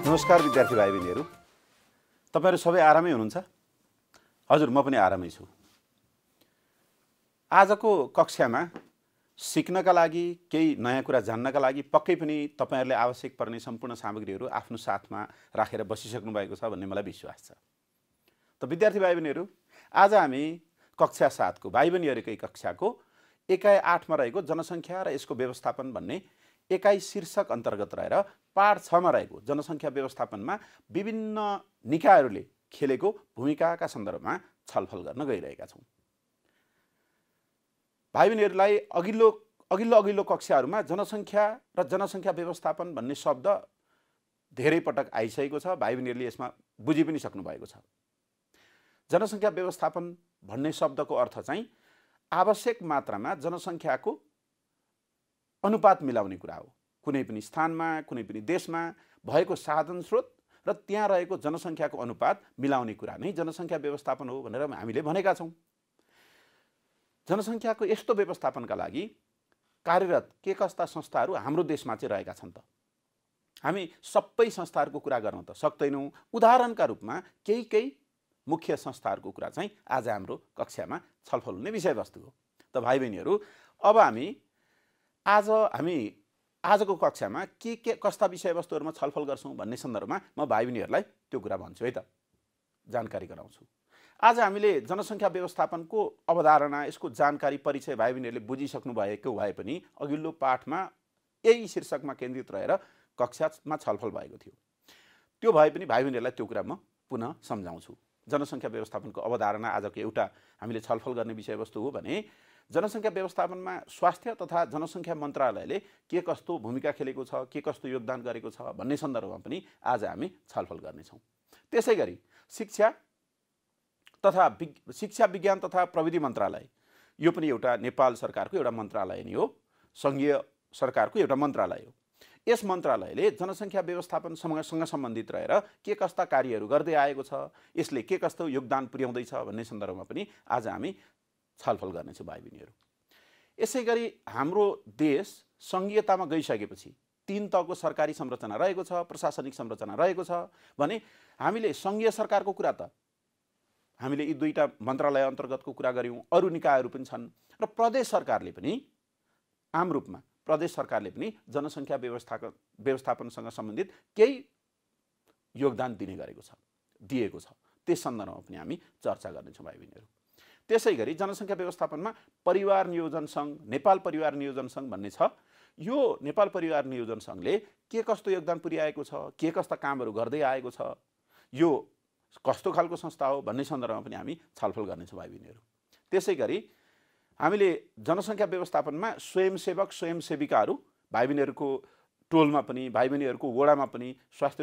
नमस्कार विद्यार्थी भाइ बहिनीहरू, तपाईहरु सबै आरामै हुनुहुन्छ? हजुर, म पनि आरामै छु। आजको कक्षामा सिक्नका लागि, केही नयाँ कुरा जान्नका लागि पक्कै पनि तपाईहरुले आवश्यक पर्ने सम्पूर्ण सामग्रीहरू आफ्नो साथमा राखेर बसिसक्नु भएको छ भन्ने मलाई विश्वास छ। त विद्यार्थी भाइ बहिनीहरू, आज हामी कक्षा 7 को भाइ बहिनीहरूकै कक्षाको एकाइ 8 मा रहेको जनसङ्ख्या र यसको व्यवस्थापन भन्ने एकाइ शीर्षक अन्तर्गत रहेर पाठ 6 मा रहेको जनसङ्ख्या व्यवस्थापनमा विभिन्न निकायहरूले खेलेको भूमिकाका सन्दर्भमा छलफल गर्न गइरहेका छौं। भाइ बहिनीहरूलाई अघिल्लो कक्षाहरूमा जनसङ्ख्या र जनसङ्ख्या व्यवस्थापन भन्ने शब्द धेरै पटक आइसकेको छ। भाइ बहिनीहरूले यसमा बुझि पनि सक्नु भएको छ। जनसङ्ख्या व्यवस्थापन भन्ने शब्दको अर्थ चाहिँ आवश्यक मात्रामा जनसङ्ख्याको अनुपात मिलाउने कुरा हो। कुनै पनि स्थानमा, कुनै पनि देशमा भएको साधन स्रोत र त्यहाँ रहेको जनसङ्ख्याको अनुपात मिलाउने कुरा नै जनसङ्ख्या व्यवस्थापन हो भनेर हामीले भनेका छौं। जनसङ्ख्याको यस्तो व्यवस्थापनका लागि कार्यरत के कस्ता संस्थाहरू हाम्रो देशमा चाहिँ रहेका छन् त? हामी सबै संस्थाहरूको कुरा गर्न त सक्दैनौं। उदाहरणका रूपमा केही मुख्य संस्थाहरूको कुरा चाहिँ आज हाम्रो कक्षामा छलफल हुने विषयवस्तु हो। त भाइ बहिनीहरू, अब हामी आजको कक्षामा के कस्ता विषयवस्तुहरूमा छलफल गर्छौं भन्ने सन्दर्भमा म भाइ बहिनीहरूलाई त्यो कुरा भन्छु है त, जानकारी गराउँछु। आज हामीले जनसङ्ख्या व्यवस्थापनको अवधारणा, यसको जानकारी, परिचय भाइ बहिनीहरूले बुझिसक्नु भएको भए पनि अघिल्लो पाठमा यही शीर्षकमा केन्द्रित रहेर कक्षामा छलफल भएको थियो। त्यो भए पनि भाइ बहिनीहरूलाई त्यो कुरा म पुनः सम्झाउँछु। जनसङ्ख्या व्यवस्थापनको अवधारणा आजको एउटा हामीले छलफल गर्ने विषयवस्तु हो भने जनसङ्ख्या व्यवस्थापनमा स्वास्थ्य तथा जनसङ्ख्या मन्त्रालयले के कस्तो भूमिका खेलेको छ, के कस्तो योगदान गरेको छ भन्ने सन्दर्भमा पनि आज हामी छलफल गर्नेछौँ। त्यसैगरी शिक्षा विज्ञान तथा प्रविधि मन्त्रालय, यो पनि एउटा नेपाल सरकारको एउटा मन्त्रालय नै हो, संघीय सरकारको एउटा मन्त्रालय हो। यस मन्त्रालयले जनसङ्ख्या व्यवस्थापनसँग सम्बन्धित रहेर के कस्ता कार्यहरू गर्दै आएको छ, यसले के कस्तो योगदान पुर्याउँदैछ भन्ने सन्दर्भमा पनि आज हामी छलफल गर्नेछौँ भाइ बहिनीहरू। यसैगरी हाम्रो देश संघीयतामा गइसकेपछि 3 तहको सरकारी संरचना रहेको छ, प्रशासनिक संरचना रहेको छ भने हामीले संघीय सरकारको कुरा त हामीले यी दुईटा मन्त्रालय अन्तर्गतको कुरा गर्यौं। अरु निकायहरू पनि छन् र प्रदेश सरकारले पनि आम रूपमा जनसङ्ख्या व्यवस्थापनसँग सम्बन्धित केही योगदान दिएको छ। त्यस सन्दर्भमा पनि हामी चर्चा गर्नेछौँ भाइ बहिनीहरू। त्यसैगरी जनसङ्ख्या व्यवस्थापनमा परिवार नियोजन सङ्घ, नेपाल परिवार नियोजन सङ्घ भन्ने छ। यो नेपाल परिवार नियोजन सङ्घले के कस्तो योगदान पुर्याएको छ, के कस्ता कामहरू गर्दै आएको छ, यो कस्तो खालको संस्था हो भन्ने सन्दर्भमा पनि हामी छलफल गर्नेछौँ भाइ बहिनीहरू। त्यसैगरी हामीले जनसङ्ख्या व्यवस्थापनमा स्वयंसेवक स्वयंसेविकाहरू, भाइ बहिनीहरूको टोलमा पनि, भाइ बहिनीहरूको वडामा पनि स्वास्थ्य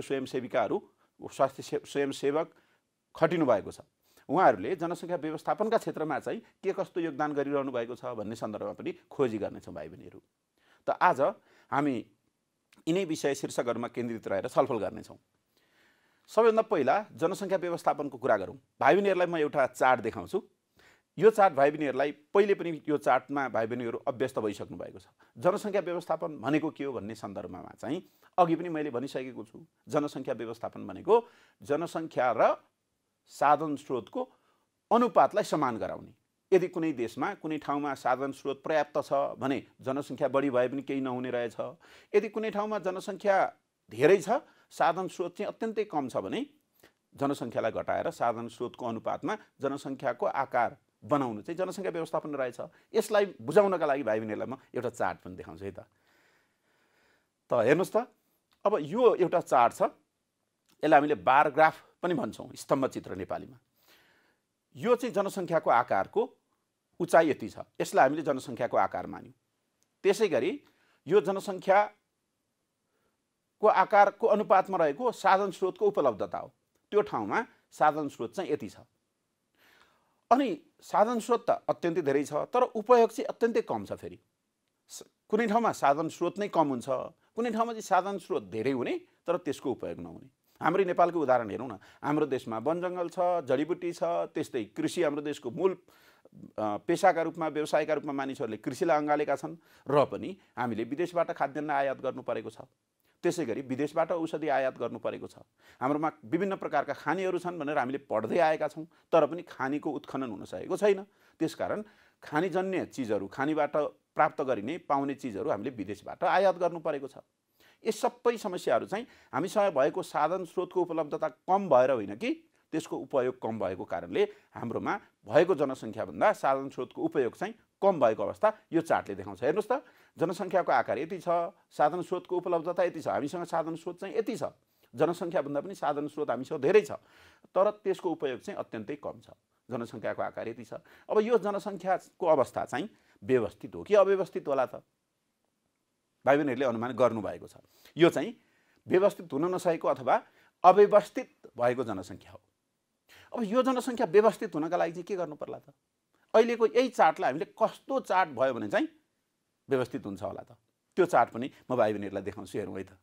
स्वयंसेवक खटिनु भएको छ। उहाँहरूले जनसङ्ख्या व्यवस्थापनका क्षेत्रमा चाहिँ के कस्तो योगदान गरिरहनु भएको छ भन्ने सन्दर्भमा पनि खोजी गर्नेछौँ भाइ बहिनीहरू। त आज हामी यिनै विषय शीर्षकहरूमा केन्द्रित रहेर छलफल गर्नेछौँ। सबैभन्दा पहिला जनसङ्ख्या व्यवस्थापनको कुरा गरौँ। भाइ बहिनीहरूलाई म एउटा चार्ट देखाउँछु। यो चार्ट भाइ बहिनीहरूलाई पहिले पनि यो चार्टमा भाइ बहिनीहरू अभ्यस्त भइसक्नु भएको छ। जनसङ्ख्या व्यवस्थापन भनेको के हो भन्ने सन्दर्भमा चाहिँ अघि पनि मैले भनिसकेको छु। जनसङ्ख्या व्यवस्थापन भनेको जनसङ्ख्या र साधन स्रोतको अनुपातलाई समान गराउने। यदि कुनै देशमा, कुनै ठाउँमा साधन स्रोत पर्याप्त छ भने जनसङ्ख्या बढी भए पनि केही नहुने रहेछ। यदि कुनै ठाउँमा जनसङ्ख्या धेरै छ, साधन स्रोत चाहिँ अत्यन्तै कम छ भने जनसङ्ख्यालाई घटाएर साधन स्रोतको अनुपातमा जनसङ्ख्याको आकार बनाउनु चाहिँ जनसङ्ख्या व्यवस्थापन रहेछ। यसलाई बुझाउनका लागि भाइ बहिनीहरूलाई म एउटा चार्ट पनि देखाउँछु है त। त हेर्नुहोस् त, अब यो एउटा चार्ट छ। यसलाई हामीले बार ग्राफ पनि भन्छौँ, स्तम्भ चित्र नेपालीमा। यो चाहिँ जनसङ्ख्याको आकारको उचाइ यति छ, यसलाई हामीले जनसङ्ख्याको आकार मान्यौँ। त्यसैगरी यो जनसङ्ख्याको आकारको अनुपातमा रहेको साधन स्रोतको उपलब्धता हो। त्यो ठाउँमा साधन स्रोत चाहिँ यति छ। अनि साधन स्रोत त अत्यन्तै धेरै छ, तर उपयोग चाहिँ अत्यन्तै कम छ। फेरि कुनै ठाउँमा साधन स्रोत नै कम हुन्छ, कुनै ठाउँमा चाहिँ साधन स्रोत धेरै हुने तर त्यसको उपयोग नहुने। हाम्रो नेपालको उदाहरण हेरौँ न। हाम्रो देशमा वनजङ्गल छ, जडीबुटी छ, त्यस्तै कृषि हाम्रो देशको मूल पेशाका रूपमा, व्यवसायका रूपमा मानिसहरूले कृषिलाई अँगालेका छन् र पनि हामीले विदेशबाट खाद्यान्न आयात गर्नु परेको छ। त्यसै गरी विदेशबाट औषधि आयात गर्नु परेको छ। हाम्रोमा विभिन्न प्रकारका खानीहरू छन् भनेर हामीले पढ्दै आएका छौँ, तर पनि खानीको उत्खनन हुन सकेको छैन। त्यसकारण खानीजन्य चिजहरू, खानीबाट प्राप्त गरिने पाउने चिजहरू हामीले विदेशबाट आयात गर्नु परेको छ। यस सबै समस्याहरू चाहिँ हामीसँग भएको साधन स्रोतको उपलब्धता कम भएर होइन कि त्यसको उपयोग कम भएको कारणले हाम्रोमा भएको जनसङ्ख्याभन्दा साधन स्रोतको उपयोग चाहिँ कम भएको अवस्था यो चार्टले देखाउँछ। हेर्नुहोस् त, जनसङ्ख्याको आकार यति छ, साधन स्रोतको उपलब्धता यति छ, हामीसँग साधन स्रोत चाहिँ यति छ, जनसङ्ख्याभन्दा पनि साधन स्रोत हामीसँग धेरै छ, तर त्यसको उपयोग चाहिँ अत्यन्तै कम छ। जनसङ्ख्याको आकार यति छ। अब यो जनसङ्ख्याको अवस्था चाहिँ व्यवस्थित हो कि अव्यवस्थित होला त? भाइ बहिनीहरूले अनुमान गर्नुभएको छ यो चाहिँ व्यवस्थित हुन नसकेको अथवा अव्यवस्थित भएको जनसङ्ख्या हो। अब यो जनसङ्ख्या व्यवस्थित हुनका लागि चाहिँ के गर्नु पर्ला त? अहिलेको यही चार्टलाई हामीले कस्तो चार्ट भयो भने चाहिँ व्यवस्थित हुन्छ होला त? त्यो चार्ट पनि म भाइ बहिनीहरूलाई देखाउँछु, हेरौँ है त।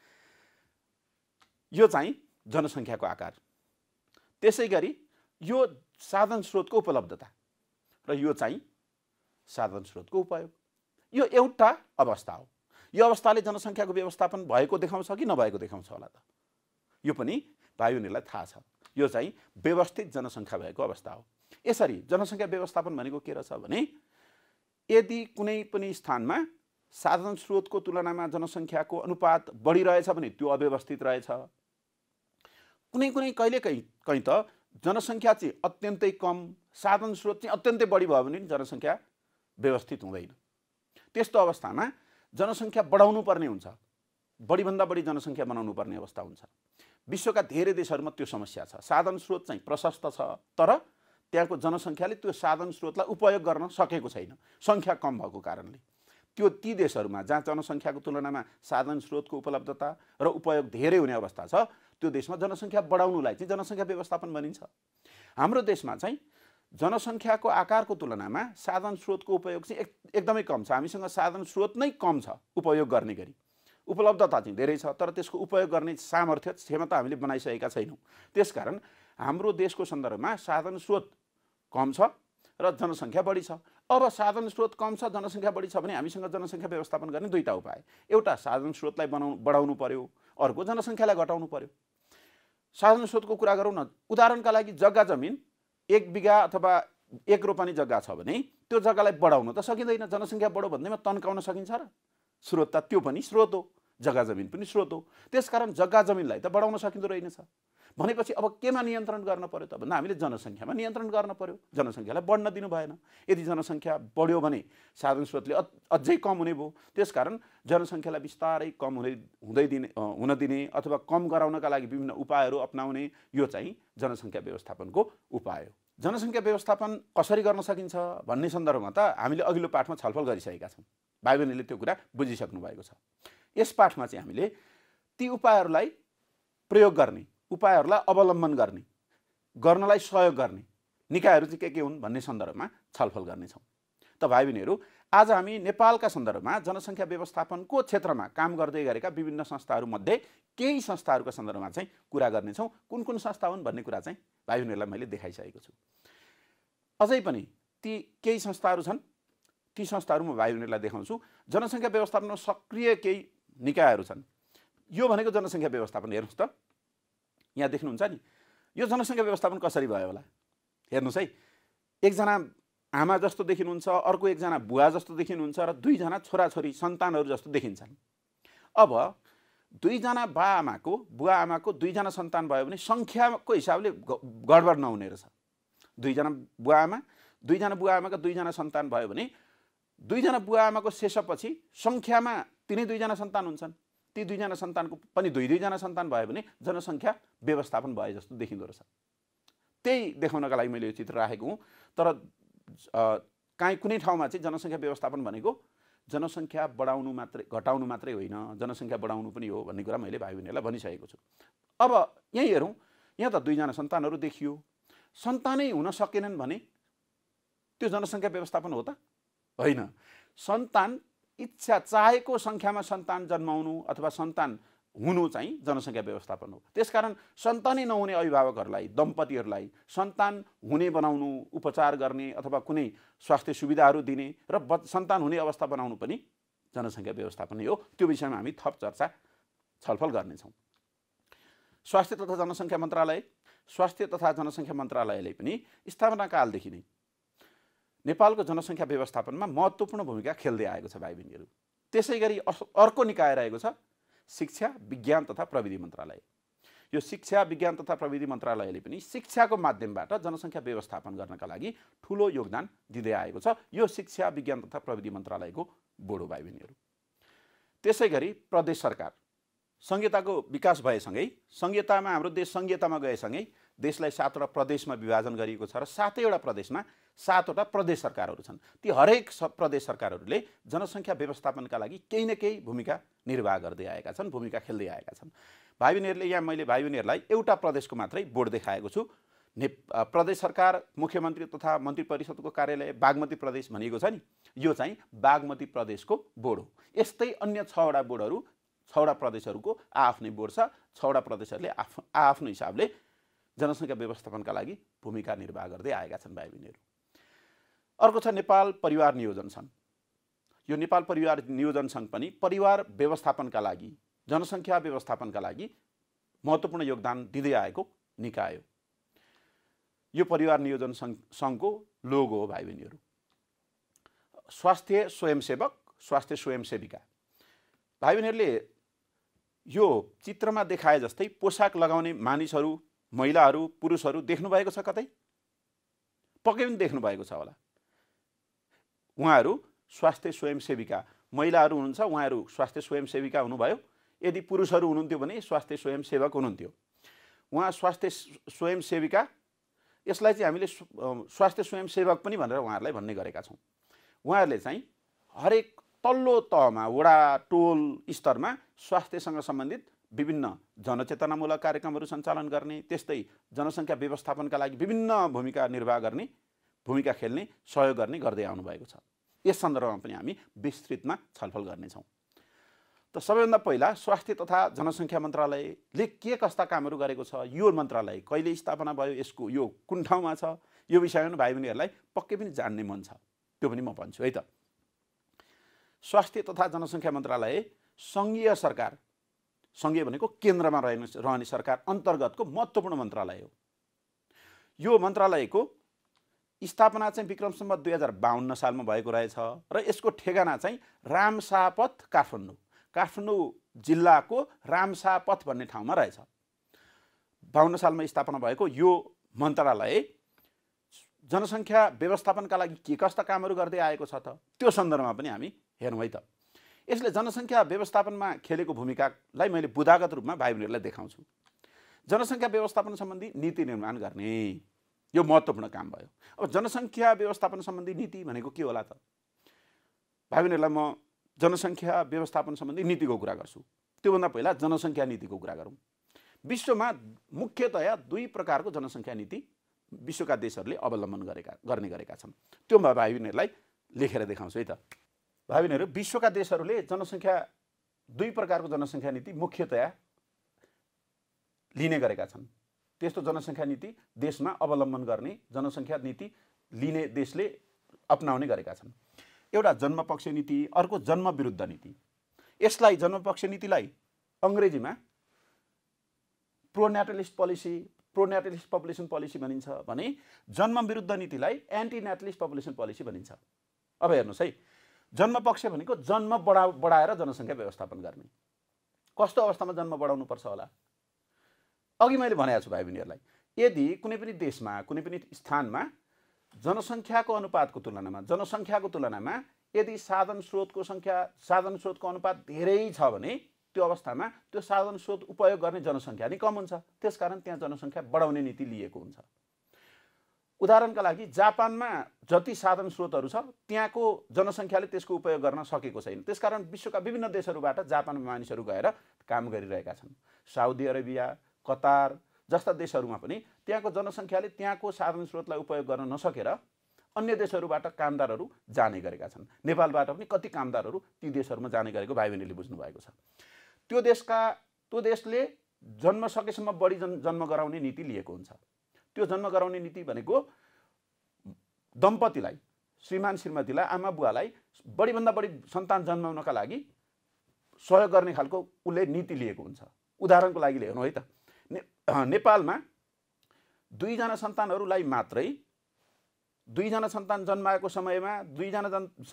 यो चाहिँ जनसङ्ख्याको आकार, त्यसै गरी यो साधन स्रोतको उपलब्धता र यो चाहिँ साधन स्रोतको उपयोग। यो एउटा अवस्था हो। यो अवस्थाले जनसङ्ख्याको व्यवस्थापन भएको देखाउँछ कि नभएको देखाउँछ होला त? यो पनि भाइ बहिनीहरूलाई थाहा छ। यो चाहिँ व्यवस्थित जनसङ्ख्या भएको अवस्था हो। यसरी जनसङ्ख्या व्यवस्थापन भनेको के रहेछ भने यदि कुनै पनि स्थानमा साधन स्रोतको तुलनामा जनसङ्ख्याको अनुपात बढिरहेछ भने त्यो अव्यवस्थित रहेछ। कुनै कहीँ त जनसङ्ख्या चाहिँ अत्यन्तै कम, साधन स्रोत चाहिँ अत्यन्तै बढी भयो भने जनसङ्ख्या व्यवस्थित हुँदैन। त्यस्तो अवस्थामा जनसङ्ख्या बढाउनु पर्ने हुन्छ, बढीभन्दा बढी जनसङ्ख्या बनाउनु पर्ने अवस्था हुन्छ। विश्वका धेरै देशहरूमा त्यो समस्या छ। साधन स्रोत चाहिँ प्रशस्त छ, तर त्यहाँको जनसङ्ख्याले त्यो साधन स्रोतलाई उपयोग गर्न सकेको छैन, सङ्ख्या कम भएको कारणले। ती देशहरूमा जहाँ जनसङ्ख्याको तुलनामा साधन स्रोतको उपलब्धता र उपयोग धेरै हुने अवस्था छ, त्यो देशमा जनसङ्ख्या बढाउनुलाई चाहिँ जनसङ्ख्या व्यवस्थापन भनिन्छ। हाम्रो देशमा चाहिँ जनसङ्ख्याको आकारको तुलनामा साधन स्रोतको उपयोग चाहिँ एकदमै कम छ। हामीसँग साधन स्रोत नै कम छ उपयोग गर्ने गरी, उपलब्धता चाहिँ धेरै छ, तर त्यसको उपयोग गर्ने सामर्थ्य, क्षमता हामीले बनाइसकेका छैनौँ। त्यसकारण हाम्रो देशको सन्दर्भमा साधन स्रोत कम छ र जनसङ्ख्या बढी छ। अब साधन स्रोत कम छ, जनसङ्ख्या बढी छ भने हामीसँग जनसङ्ख्या व्यवस्थापन गर्ने दुईटा उपाय। एउटा साधन स्रोतलाई बढाउनु पर्यो, अर्को जनसङ्ख्यालाई घटाउनु पर्यो। साधन स्रोतको कुरा गरौँ न। उदाहरणका लागि जग्गा जमिन 1 बिघा अथवा 1 रोपनी जग्गा छ भने त्यो जग्गालाई बढाउन त सकिँदैन। जनसङ्ख्या बढो भन्दैमा तन्काउन सकिन्छ र? स्रोत त त्यो पनि स्रोत हो, जग्गा जमिन पनि स्रोत हो। त्यसकारण जग्गा जमिनलाई त बढाउन सकिँदो रहेनछ। भनेपछि अब केमा नियन्त्रण गर्न पर्यो त भन्दा हामीले जनसङ्ख्यामा नियन्त्रण गर्न पर्यो। जनसङ्ख्यालाई बढ्न दिनु भएन। यदि जनसङ्ख्या बढ्यो भने साधन स्रोतले अझै कम हुने भयो। त्यसकारण जनसङ्ख्यालाई बिस्तारै कम हुन दिने अथवा कम गराउनका लागि विभिन्न उपायहरू अपनाउने, यो चाहिँ जनसङ्ख्या व्यवस्थापनको उपाय हो। जनसङ्ख्या व्यवस्थापन कसरी गर्न सकिन्छ भन्ने सन्दर्भमा त हामीले अघिल्लो पाठमा छलफल गरिसकेका छौँ। भाइ बहिनीले त्यो कुरा बुझिसक्नु भएको छ। यस पाठमा चाहिँ हामीले ती उपायहरूलाई प्रयोग गर्ने, उपायहरूलाई अवलम्बन गर्नलाई सहयोग गर्ने निकायहरू चाहिँ के हुन् भन्ने सन्दर्भमा छलफल गर्नेछौँ। त भाइ बहिनीहरू, आज हामी नेपालका सन्दर्भमा जनसङ्ख्या व्यवस्थापनको क्षेत्रमा काम गर्दै गरेका विभिन्न संस्थाहरूमध्ये केही संस्थाहरूका सन्दर्भमा चाहिँ कुरा गर्नेछौँ। कुन कुन संस्था हुन् भन्ने कुरा चाहिँ भाइ बहिनीहरूलाई मैले देखाइसकेको छु। अझै पनि ती केही संस्थाहरू छन्, ती संस्थाहरू म भाइ बहिनीहरूलाई देखाउँछु। जनसङ्ख्या व्यवस्थापनमा सक्रिय केही निकायहरू छन्। यो भनेको जनसङ्ख्या व्यवस्थापन। हेर्नुहोस् त, यहाँ देख्नुहुन्छ नि, यो जनसङ्ख्या व्यवस्थापन कसरी भयो होला? हेर्नुहोस् है, एकजना आमा जस्तो देखिनुहुन्छ, अर्को एकजना बुवा जस्तो देखिनुहुन्छ र दुईजना छोराछोरी सन्तानहरू जस्तो देखिन्छन्। अब दुईजना बुवा आमाको दुईजना सन्तान भयो भने सङ्ख्याको हिसाबले गडबड नहुने रहेछ। दुईजना बुवा आमाका दुईजना सन्तान भयो भने दुईजना बुवा आमाको शेषपछि सङ्ख्यामा तिनै दुईजना सन्तान हुन्छन्। ती दुईजना सन्तानको पनि दुईजना सन्तान भयो भने जनसङ्ख्या व्यवस्थापन भए जस्तो देखिँदो रहेछ। त्यही देखाउनका लागि मैले यो चित्र राखेको हुँ। तर कुनै ठाउँमा चाहिँ जनसङ्ख्या व्यवस्थापन भनेको जनसङ्ख्या बढाउनु मात्रै, घटाउनु मात्रै होइन, जनसङ्ख्या बढाउनु पनि हो भन्ने कुरा मैले भाइ बहिनीहरूलाई भनिसकेको छु। अब यहीँ हेरौँ, यहाँ त दुईजना सन्तानहरू देखियो। सन्तानै हुन सकेनन् भने त्यो जनसङ्ख्या व्यवस्थापन हो त? होइन। सन्तान इच्छा, चाहेको सङ्ख्यामा सन्तान जन्माउनु अथवा सन्तान हुनु चाहिँ जनसङ्ख्या व्यवस्थापन हो। त्यसकारण सन्तानै नहुने अभिभावकहरूलाई, दम्पतिहरूलाई सन्तान हुने बनाउनु, उपचार गर्ने अथवा कुनै स्वास्थ्य सुविधाहरू दिने र सन्तान हुने अवस्था बनाउनु पनि जनसङ्ख्या व्यवस्थापन हो। त्यो विषयमा हामी थप चर्चा छलफल गर्नेछौँ। स्वास्थ्य तथा जनसङ्ख्या मन्त्रालयले पनि स्थापना कालदेखि नै नेपालको जनसङ्ख्या व्यवस्थापनमा महत्त्वपूर्ण भूमिका खेल्दै आएको छ भाइ बहिनीहरू। त्यसै गरी अर्को निकाय रहेको छ शिक्षा विज्ञान तथा प्रविधि मन्त्रालय। यो शिक्षा विज्ञान तथा प्रविधि मन्त्रालयले पनि शिक्षाको माध्यमबाट जनसङ्ख्या व्यवस्थापन गर्नका लागि ठुलो योगदान दिँदै आएको छ। यो शिक्षा विज्ञान तथा प्रविधि मन्त्रालयको बोर्ड हो भाइ बहिनीहरू। त्यसै गरी प्रदेश सरकार संहिताको विकास भएसँगै संहितामा हाम्रो देश संहितामा गएसँगै देशलाई 7वटा प्रदेशमा विभाजन गरिएको छ र 7वटा प्रदेशमा 7वटा प्रदेश सरकारहरू छन्। ती हरेक प्रदेश सरकारहरूले जनसङ्ख्या व्यवस्थापनका लागि केही न केही भूमिका निर्वाह गर्दै आएका छन्, भूमिका खेल्दै आएका छन्। भाइ बहिनीहरूले यहाँ मैले भाइ बहिनीहरूलाई एउटा प्रदेशको मात्रै बोर्ड देखाएको छु। प्रदेश सरकार मुख्यमन्त्री तथा मन्त्री परिषदको कार्यालय बागमती प्रदेश भनिएको छ नि, यो चाहिँ बागमती प्रदेशको बोर्ड हो। यस्तै अन्य 6वटा बोर्डहरू 6वटा प्रदेशहरूको आफ्नै बोर्ड छ। 6वटा प्रदेशहरूले आफ्नो हिसाबले जनसङ्ख्या व्यवस्थापनका लागि भूमिका निर्वाह गर्दै आएका छन् भाइ बहिनीहरू। अर्को छ नेपाल परिवार नियोजन सङ्घ। यो नेपाल परिवार नियोजन सङ्घ पनि परिवार व्यवस्थापनका लागि जनसङ्ख्या व्यवस्थापनका लागि महत्त्वपूर्ण योगदान दिँदै आएको निकाय हो। यो परिवार नियोजन सङ्घको लोगो हो भाइ बहिनीहरू। स्वास्थ्य स्वयंसेवक, स्वास्थ्य स्वयंसेविका। भाइ बहिनीहरूले यो चित्रमा देखाए जस्तै पोसाक लगाउने मानिसहरू, महिलाहरू, पुरुषहरू देख्नुभएको छ कतै? पक्कै पनि देख्नुभएको छ होला। उहाँहरू स्वास्थ्य स्वयंसेविका, महिलाहरू हुनुहुन्छ उहाँहरू स्वास्थ्य स्वयंसेविका हुनुभयो। यदि पुरुषहरू हुनुहुन्थ्यो भने स्वास्थ्य स्वयंसेवक हुनुहुन्थ्यो। उहाँ स्वास्थ्य स्वयंसेविका, यसलाई चाहिँ हामीले स्वास्थ्य स्वयंसेवक पनि भनेर उहाँहरूलाई भन्ने गरेका छौँ। उहाँहरूले चाहिँ हरेक तल्लो तहमा, वडा, टोल स्तरमा स्वास्थ्यसँग सम्बन्धित विभिन्न जनचेतनामूलक कार्यक्रमहरू सञ्चालन गर्ने, त्यस्तै जनसङ्ख्या व्यवस्थापनका लागि विभिन्न भूमिका निर्वाह गर्ने, भूमिका खेल्ने, सहयोग गर्ने गर्दै आउनुभएको छ। यस सन्दर्भमा पनि हामी विस्तृतमा छलफल गर्नेछौँ। त सबैभन्दा पहिला स्वास्थ्य तथा जनसङ्ख्या मन्त्रालयले के कस्ता कामहरू गरेको छ, यो मन्त्रालय कहिले स्थापना भयो, यसको यो कुन ठाउँमा छ, यो विषयमा भाइ बहिनीहरूलाई पक्कै पनि जान्ने मन छ। त्यो पनि म भन्छु है त। स्वास्थ्य तथा जनसङ्ख्या मन्त्रालय सङ्घीय सरकार, सङ्घीय भनेको केन्द्रमा रहने सरकार अन्तर्गतको महत्त्वपूर्ण मन्त्रालय हो। यो मन्त्रालयको स्थापना चाहिँ विक्रम सम्वत 2052 सालमा भएको रहेछ र यसको ठेगाना चाहिँ रामशाहपथ काठमाडौँ जिल्लाको रामशाहपथ भन्ने ठाउँमा रहेछ। 52 सालमा स्थापना भएको यो मन्त्रालय जनसङ्ख्या व्यवस्थापनका लागि के कस्ता कामहरू गर्दै आएको छ त, त्यो सन्दर्भमा पनि हामी हेरौँ है त। यसले जनसङ्ख्या व्यवस्थापनमा खेलेको भूमिकालाई मैले बुदागत रूपमा भाइ बहिनीहरूलाई देखाउँछु। जनसङ्ख्या व्यवस्थापन सम्बन्धी नीति निर्माण गर्ने यो महत्त्वपूर्ण काम भयो। अब जनसङ्ख्या व्यवस्थापन सम्बन्धी नीति भनेको के होला त? भाइ बहिनीहरूलाई म जनसङ्ख्या व्यवस्थापन सम्बन्धी नीतिको कुरा गर्छु। त्योभन्दा पहिला जनसङ्ख्या नीतिको कुरा गरौँ। विश्वमा मुख्यतया 2 प्रकारको जनसङ्ख्या नीति विश्वका देशहरूले अवलम्बन गर्ने गरेका छन्। त्यो म भाइ बहिनीहरूलाई लेखेर देखाउँछु है त। भाइ बहिनीहरू, विश्वका देशहरूले जनसङ्ख्या 2 प्रकारको जनसङ्ख्या नीति मुख्यतया लिने गरेका छन्। त्यस्तो जनसङ्ख्या नीति देशमा अवलम्बन गर्ने, जनसङ्ख्या नीति लिने देशले अपनाउने गरेका छन्। एउटा जन्मपक्ष नीति, अर्को जन्म विरुद्ध नीति। यसलाई जन्मपक्ष नीतिलाई अङ्ग्रेजीमा प्रोन्याटलिस्ट पपुलेसन पोलिसी भनिन्छ भने जन्म विरुद्ध नीतिलाई एन्टी न्याटलिस्ट पपुलेसन पोलिसी भनिन्छ। अब हेर्नुहोस् है, जन्मपक्ष भनेको जन्म बढाएर जनसङ्ख्या व्यवस्थापन गर्ने। कस्तो अवस्थामा जन्म बढाउनुपर्छ होला? अघि मैले भनेको छु भाइ बहिनीहरूलाई, यदि कुनै पनि देशमा, कुनै पनि स्थानमा जनसङ्ख्याको अनुपातको तुलनामा यदि साधन स्रोतको अनुपात धेरै छ भने त्यो अवस्थामा त्यो साधन स्रोत उपयोग गर्ने जनसङ्ख्या नै कम हुन्छ। त्यसकारण त्यहाँ जनसङ्ख्या बढाउने नीति लिएको हुन्छ। उदाहरणका लागि जापानमा जति साधन स्रोतहरू छ त्यहाँको जनसङ्ख्याले त्यसको उपयोग गर्न सकेको छैन। त्यसकारण विश्वका विभिन्न देशहरूबाट जापानमा मानिसहरू गएर काम गरिरहेका छन्। साउदी अरेबिया, कतार जस्ता देशहरूमा पनि त्यहाँको जनसङ्ख्याले त्यहाँको साधन स्रोतलाई उपयोग गर्न नसकेर अन्य देशहरूबाट कामदारहरू जाने गरेका छन्। नेपालबाट पनि कति कामदारहरू ती देशहरूमा जाने गरेको भाइ बहिनीले बुझ्नु भएको छ। त्यो देशले जन्म सकेसम्म बढी जन्म गराउने नीति लिएको हुन्छ। त्यो जन्म गराउने नीति भनेको दम्पतिलाई, श्रीमान श्रीमतीलाई, आमा बुवालाई बढीभन्दा बढी सन्तान जन्माउनका लागि सहयोग गर्ने खालको उसले नीति लिएको हुन्छ। उदाहरणको लागि हेर्नु है त, नेपालमा 2 जना सन्तानहरूलाई मात्रै 2 जना सन्तान जन्माएको समयमा 2 जना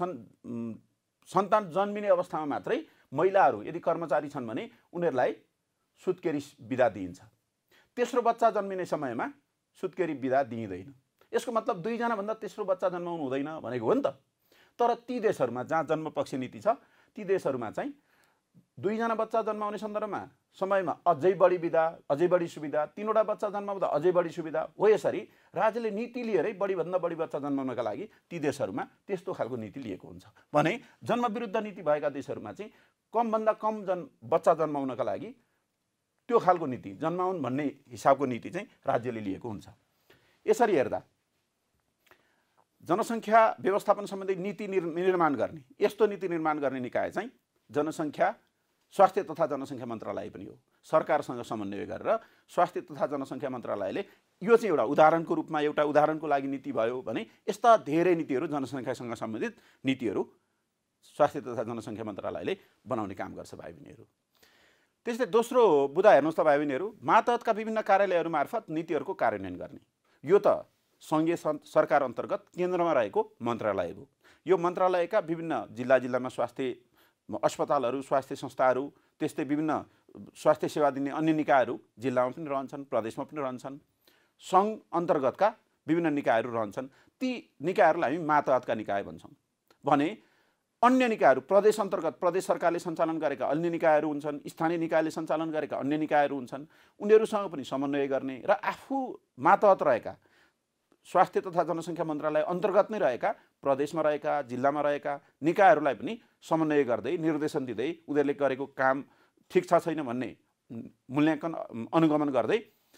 सन्तान जन्मिने अवस्थामा मात्रै महिलाहरू यदि कर्मचारी छन् भने उनीहरूलाई सुत्केरी बिदा दिइन्छ। तेस्रो बच्चा जन्मिने समयमा सुत्केरी बिदा दिइँदैन। यसको मतलब 2 जना भन्दा तेस्रो बच्चा जन्माउनु हुँदैन भनेको हो नि त। तर ती देशहरूमा जहाँ जन्मपक्ष नीति छ ती देशहरूमा चाहिँ 2 जना बच्चा जन्माउने सन्दर्भमा समयमा अझै बढी बिदा, अझै बढी सुविधा, 3वटा बच्चा जन्माउँदा अझै बढी सुविधा हो। यसरी राज्यले नीति लिएरै बढीभन्दा बढी बच्चा जन्माउनका लागि ती देशहरूमा त्यस्तो खालको नीति लिएको हुन्छ भने जन्मविरुद्ध नीति भएका देशहरूमा चाहिँ कमभन्दा कम बच्चा जन्माउनका लागि त्यो खालको नीति, जन्माउन् भन्ने हिसाबको नीति चाहिँ राज्यले लिएको हुन्छ। यसरी हेर्दा जनसङ्ख्या व्यवस्थापन सम्बन्धी नीति निर्माण गर्ने, यस्तो नीति निर्माण गर्ने निकाय चाहिँ जनसङ्ख्या स्वास्थ्य तथा जनसङ्ख्या मन्त्रालय पनि हो। सरकारसँग समन्वय गरेर स्वास्थ्य तथा जनसङ्ख्या मन्त्रालयले यो चाहिँ एउटा उदाहरणको रूपमा, एउटा उदाहरणको लागि नीति भयो भने यस्ता धेरै नीतिहरू जनसङ्ख्यासँग सम्बन्धित नीतिहरू स्वास्थ्य तथा जनसङ्ख्या मन्त्रालयले बनाउने काम गर्छ भाइ बहिनीहरू। त्यस्तै दोस्रो बुँदा हेर्नुहोस् त भाइ बहिनीहरू, मातहतका विभिन्न कार्यालयहरू मार्फत नीतिहरूको कार्यान्वयन गर्ने, यो त सङ्घीय सरकार अन्तर्गत केन्द्रमा रहेको मन्त्रालय हो। यो मन्त्रालयका विभिन्न जिल्लामा स्वास्थ्य अस्पतालहरू, स्वास्थ्य संस्थाहरू, त्यस्तै विभिन्न स्वास्थ्य सेवा दिने अन्य निकायहरू जिल्लामा पनि रहन्छन्, प्रदेशमा पनि रहन्छन्, सङ्घ अन्तर्गतका विभिन्न निकायहरू रहन्छन्। ती निकायहरूलाई हामी मातहतका निकाय भन्छौँ भने अन्य निकायहरू प्रदेश अन्तर्गत प्रदेश सरकारले सञ्चालन गरेका अन्य निकायहरू हुन्छन्, स्थानीय निकायले सञ्चालन गरेका अन्य निकायहरू हुन्छन्। उनीहरूसँग पनि समन्वय गर्ने र आफू मातहत रहेका स्वास्थ्य तथा जनसङ्ख्या मन्त्रालय अन्तर्गत नै रहेका प्रदेशमा रहेका जिल्लामा रहेका निकायहरूलाई पनि समन्वय गर्दै निर्देशन दिँदै उनीहरूले गरेको काम ठिक छ छैन भन्ने मूल्याङ्कन अनुगमन गर्दै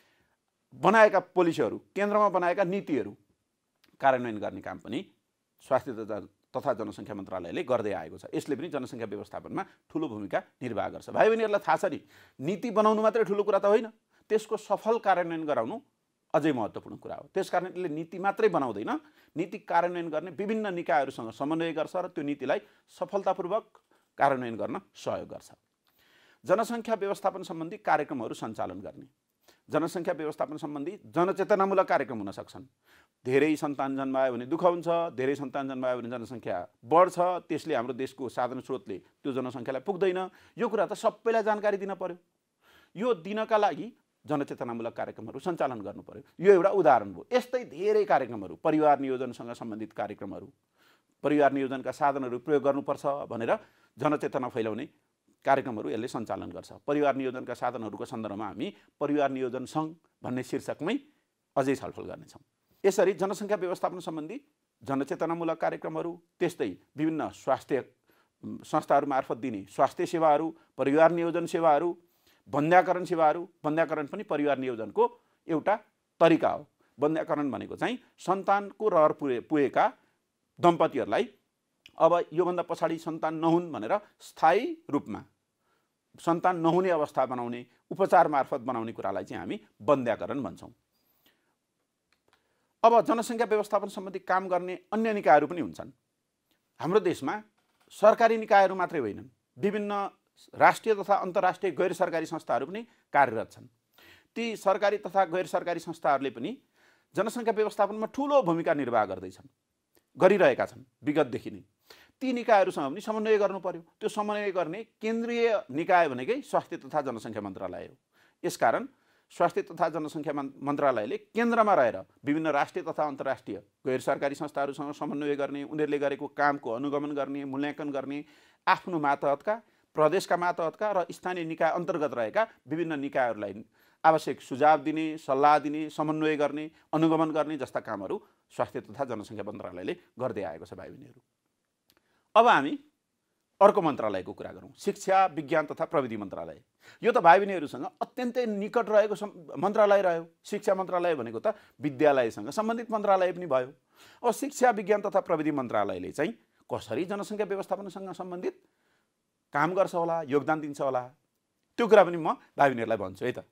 बनाएका पोलिसीहरू, केन्द्रमा बनाएका नीतिहरू कार्यान्वयन गर्ने काम पनि स्वास्थ्य तथा जनसङ्ख्या मन्त्रालयले गर्दै आएको छ। यसले पनि जनसङ्ख्या व्यवस्थापनमा ठुलो भूमिका निर्वाह गर्छ। भाइ बहिनीहरूलाई थाहा छ नि, नीति बनाउनु मात्रै ठुलो कुरा त होइन, त्यसको सफल कार्यान्वयन गराउनु अझै महत्त्वपूर्ण कुरा हो। त्यसकारण यसले नीति मात्रै बनाउँदैन, नीति कार्यान्वयन गर्ने विभिन्न निकायहरूसँग समन्वय गर्छ र त्यो नीतिलाई सफलतापूर्वक कार्यान्वयन गर्न सहयोग गर्छ। जनसङ्ख्या व्यवस्थापन सम्बन्धी कार्यक्रमहरू सञ्चालन गर्ने, जनसङ्ख्या व्यवस्थापन सम्बन्धी जनचेतनामूलक कार्यक्रम हुन सक्छन्। धेरै सन्तान जन्मायो भने दुःख हुन्छ, धेरै सन्तान जन्मायो भने जनसङ्ख्या बढ्छ, त्यसले हाम्रो देशको साधन स्रोतले त्यो जनसङ्ख्यालाई पुग्दैन। यो कुरा त सबैलाई जानकारी दिन पर्यो। यो दिनका लागि जनचेतनामूलक कार्यक्रमहरू सञ्चालन गर्नु पर्यो। यो एउटा उदाहरण हो। यस्तै धेरै कार्यक्रमहरू, परिवार नियोजनसँग सम्बन्धित कार्यक्रमहरू, परिवार नियोजनका साधनहरू प्रयोग गर्नुपर्छ भनेर जनचेतना फैलाउने कार्यक्रमहरू यसले सञ्चालन गर्छ। परिवार नियोजनका साधनहरूको सन्दर्भमा हामी परिवार नियोजन सङ्घ भन्ने शीर्षकमै अझै छलफल गर्नेछौँ। यसरी जनसङ्ख्या व्यवस्थापन सम्बन्धी जनचेतनामूलक कार्यक्रमहरू, त्यस्तै विभिन्न स्वास्थ्य संस्थाहरू मार्फत दिने स्वास्थ्य सेवाहरू, परिवार नियोजन सेवाहरू, बन्ध्याकरण सेवाहरू। बन्ध्याकरण पनि परिवार नियोजनको एउटा तरिका हो। बन्ध्याकरण भनेको चाहिँ सन्तानको रहर पुगेका दम्पतिहरूलाई अब योभन्दा पछाडि सन्तान नहुन् भनेर स्थायी रूपमा सन्तान नहुने अवस्था बनाउने, उपचार मार्फत बनाउने कुरालाई चाहिँ हामी बन्ध्याकरण भन्छौँ। अब जनसङ्ख्या व्यवस्थापन सम्बन्धी काम गर्ने अन्य निकायहरू पनि हुन्छन्। हाम्रो देशमा सरकारी निकायहरू मात्रै होइनन्, विभिन्न राष्ट्रिय तथा अन्तर्राष्ट्रिय गैर सरकारी संस्थाहरू पनि कार्यरत छन्। ती सरकारी तथा गैर सरकारी संस्थाहरूले पनि जनसङ्ख्या व्यवस्थापनमा ठुलो भूमिका निर्वाह गरिरहेका छन् विगतदेखि नै। ती निकायहरूसँग पनि समन्वय गर्नु पर्यो। त्यो समन्वय गर्ने केन्द्रीय निकाय भनेकै स्वास्थ्य तथा जनसङ्ख्या मन्त्रालय हो। यसकारण स्वास्थ्य तथा जनसङ्ख्या मन्त्रालयले केन्द्रमा रहेर विभिन्न राष्ट्रिय तथा अन्तर्राष्ट्रिय गैर सरकारी संस्थाहरूसँग समन्वय गर्ने, उनीहरूले गरेको कामको अनुगमन गर्ने, मूल्याङ्कन गर्ने, आफ्नो मातहतका, प्रदेशका मातहतका र स्थानीय निकाय अन्तर्गत रहेका विभिन्न निकायहरूलाई आवश्यक सुझाव दिने, सल्लाह दिने, समन्वय गर्ने, अनुगमन गर्ने जस्ता कामहरू स्वास्थ्य तथा जनसङ्ख्या मन्त्रालयले गर्दै आएको छ भाइ बहिनीहरू। अब हामी अर्को मन्त्रालयको कुरा गरौँ, शिक्षा विज्ञान तथा प्रविधि मन्त्रालय। यो त भाइ बहिनीहरूसँग अत्यन्तै निकट रहेको मन्त्रालय रह्यो। शिक्षा मन्त्रालय भनेको त विद्यालयसँग सम्बन्धित मन्त्रालय पनि भयो। अब शिक्षा विज्ञान तथा प्रविधि मन्त्रालयले चाहिँ कसरी जनसङ्ख्या व्यवस्थापनसँग सम्बन्धित काम गर्छ होला, योगदान दिन्छ होला, त्यो कुरा पनि म भाइ बहिनीहरूलाई भन्छु है त।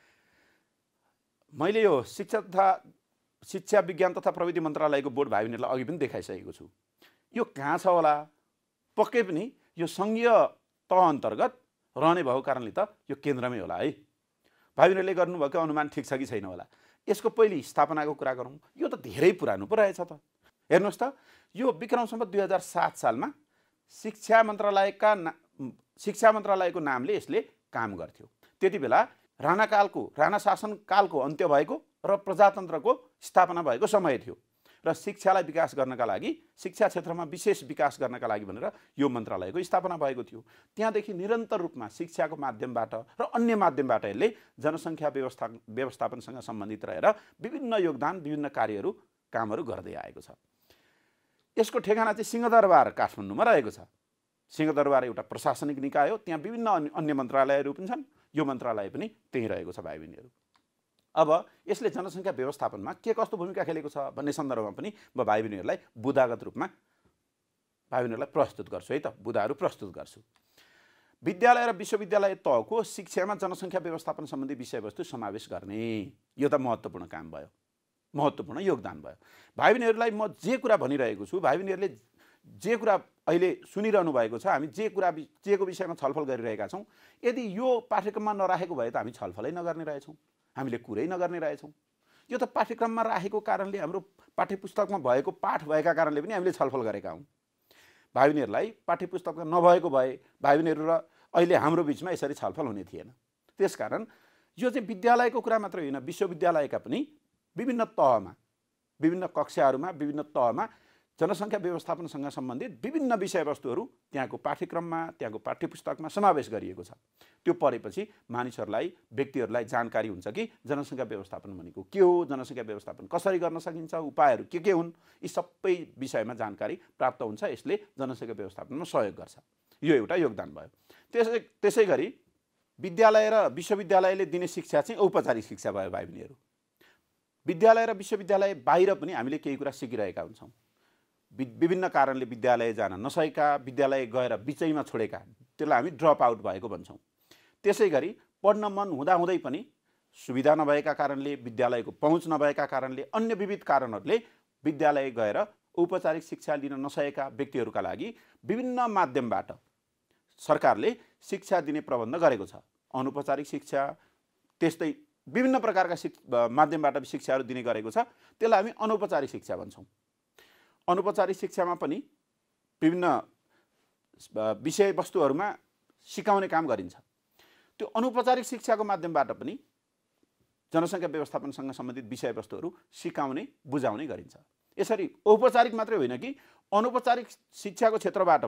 मैले यो शिक्षा विज्ञान तथा प्रविधि मन्त्रालयको बोर्ड भाइ बहिनीहरूलाई अघि पनि देखाइसकेको छु। यो कहाँ छ होला? पक्कै पनि यो सङ्घीय तह अन्तर्गत रहने भएको कारणले त यो केन्द्रमै होला है। भाइ बहिनीहरूले गर्नुभएको अनुमान ठिक छ कि छैन होला। यसको पहिले स्थापनाको कुरा गरौँ। यो त धेरै पुरानो पो रहेछ त। हेर्नुहोस् त, यो विक्रम सम्वत 2007 सालमा शिक्षा मन्त्रालयको नामले यसले काम गर्थ्यो। त्यति बेला राणा शासनकालको अन्त्य भएको र प्रजातन्त्रको स्थापना भएको समय थियो र शिक्षालाई विकास गर्नका लागि, शिक्षा क्षेत्रमा विशेष विकास गर्नका लागि भनेर यो मन्त्रालयको स्थापना भएको थियो। त्यहाँदेखि निरन्तर रूपमा शिक्षाको माध्यमबाट र अन्य माध्यमबाट यसले जनसङ्ख्या व्यवस्थापनसँग सम्बन्धित रहेर विभिन्न योगदान, विभिन्न कामहरू गर्दै आएको छ। यसको ठेगाना चाहिँ सिंहदरबार काठमाडौँमा रहेको छ। सिंहदरबार एउटा प्रशासनिक निकाय हो, त्यहाँ विभिन्न अन्य मन्त्रालयहरू पनि छन्। यो मन्त्रालय पनि त्यहीँ रहेको छ भाइ बहिनीहरू। अब यसले जनसङ्ख्या व्यवस्थापनमा के कस्तो भूमिका खेलेको छ भन्ने सन्दर्भमा पनि म भाइ बहिनीहरूलाई बुदागत रूपमा प्रस्तुत गर्छु है त। बुदाहरू प्रस्तुत गर्छु। विद्यालय र विश्वविद्यालय तहको शिक्षामा जनसङ्ख्या व्यवस्थापन सम्बन्धी विषयवस्तु समावेश गर्ने, यो त महत्त्वपूर्ण काम भयो, महत्त्वपूर्ण योगदान भयो। भाइ बहिनीहरूलाई म जे कुरा भनिरहेको छु, भाइ बहिनीहरूले जे कुरा अहिले सुनिरहनु भएको छ, हामी जेको विषयमा छलफल गरिरहेका छौँ, यदि यो पाठ्यक्रममा नराखेको भए त हामी छलफलै नगर्ने रहेछौँ, हामीले कुरै नगर्ने रहेछौँ। यो त पाठ्यक्रममा राखेको कारणले, हाम्रो पाठ्यपुस्तकमा भएको पाठ भएका कारणले पनि हामीले छलफल गरेका हौँ। भाइ बहिनीहरूलाई पाठ्यपुस्तकमा नभएको भए भाइ बहिनीहरू र अहिले हाम्रो बिचमा यसरी छलफल हुने थिएन। त्यसकारण यो चाहिँ विद्यालयको कुरा मात्रै होइन, विश्वविद्यालयका पनि विभिन्न तहमा, विभिन्न कक्षाहरूमा, विभिन्न तहमा जनसङ्ख्या व्यवस्थापनसँग सम्बन्धित विभिन्न विषयवस्तुहरू त्यहाँको पाठ्यक्रममा, त्यहाँको पाठ्यपुस्तकमा समावेश गरिएको छ। त्यो पढेपछि मानिसहरूलाई, व्यक्तिहरूलाई जानकारी हुन्छ कि जनसङ्ख्या व्यवस्थापन भनेको के हो, जनसङ्ख्या व्यवस्थापन कसरी गर्न सकिन्छ, उपायहरू के हुन्, यी सबै विषयमा जानकारी प्राप्त हुन्छ। यसले जनसङ्ख्या व्यवस्थापनमा सहयोग गर्छ। यो एउटा योगदान भयो। त्यसै गरी विद्यालय र विश्वविद्यालयले दिने शिक्षा चाहिँ औपचारिक शिक्षा भयो भाइ बहिनीहरू। विद्यालय र विश्वविद्यालय बाहिर पनि हामीले केही कुरा सिकिरहेका हुन्छौँ। विभिन्न कारणले विद्यालय जान नसकेका, विद्यालय गएर बिचैमा छोडेका, त्यसलाई हामी ड्रप आउट भएको भन्छौँ। त्यसै गरी पढ्न मन हुँदाहुँदै पनि सुविधा नभएका कारणले, विद्यालयको पहुँच नभएका कारणले, अन्य विविध कारणहरूले विद्यालय गएर औपचारिक शिक्षा लिन नसकेका व्यक्तिहरूका लागि विभिन्न माध्यमबाट सरकारले शिक्षा दिने प्रबन्ध गरेको छ। अनौपचारिक शिक्षा, त्यस्तै विभिन्न प्रकारका माध्यमबाट शिक्षाहरू दिने गरेको छ। त्यसलाई हामी अनौपचारिक शिक्षा भन्छौँ। अनौपचारिक शिक्षामा पनि विभिन्न विषयवस्तुहरूमा सिकाउने काम गरिन्छ। त्यो अनौपचारिक शिक्षाको माध्यमबाट पनि जनसङ्ख्या व्यवस्थापनसँग सम्बन्धित विषयवस्तुहरू सिकाउने, बुझाउने गरिन्छ। यसरी औपचारिक मात्रै होइन कि अनौपचारिक शिक्षाको क्षेत्रबाट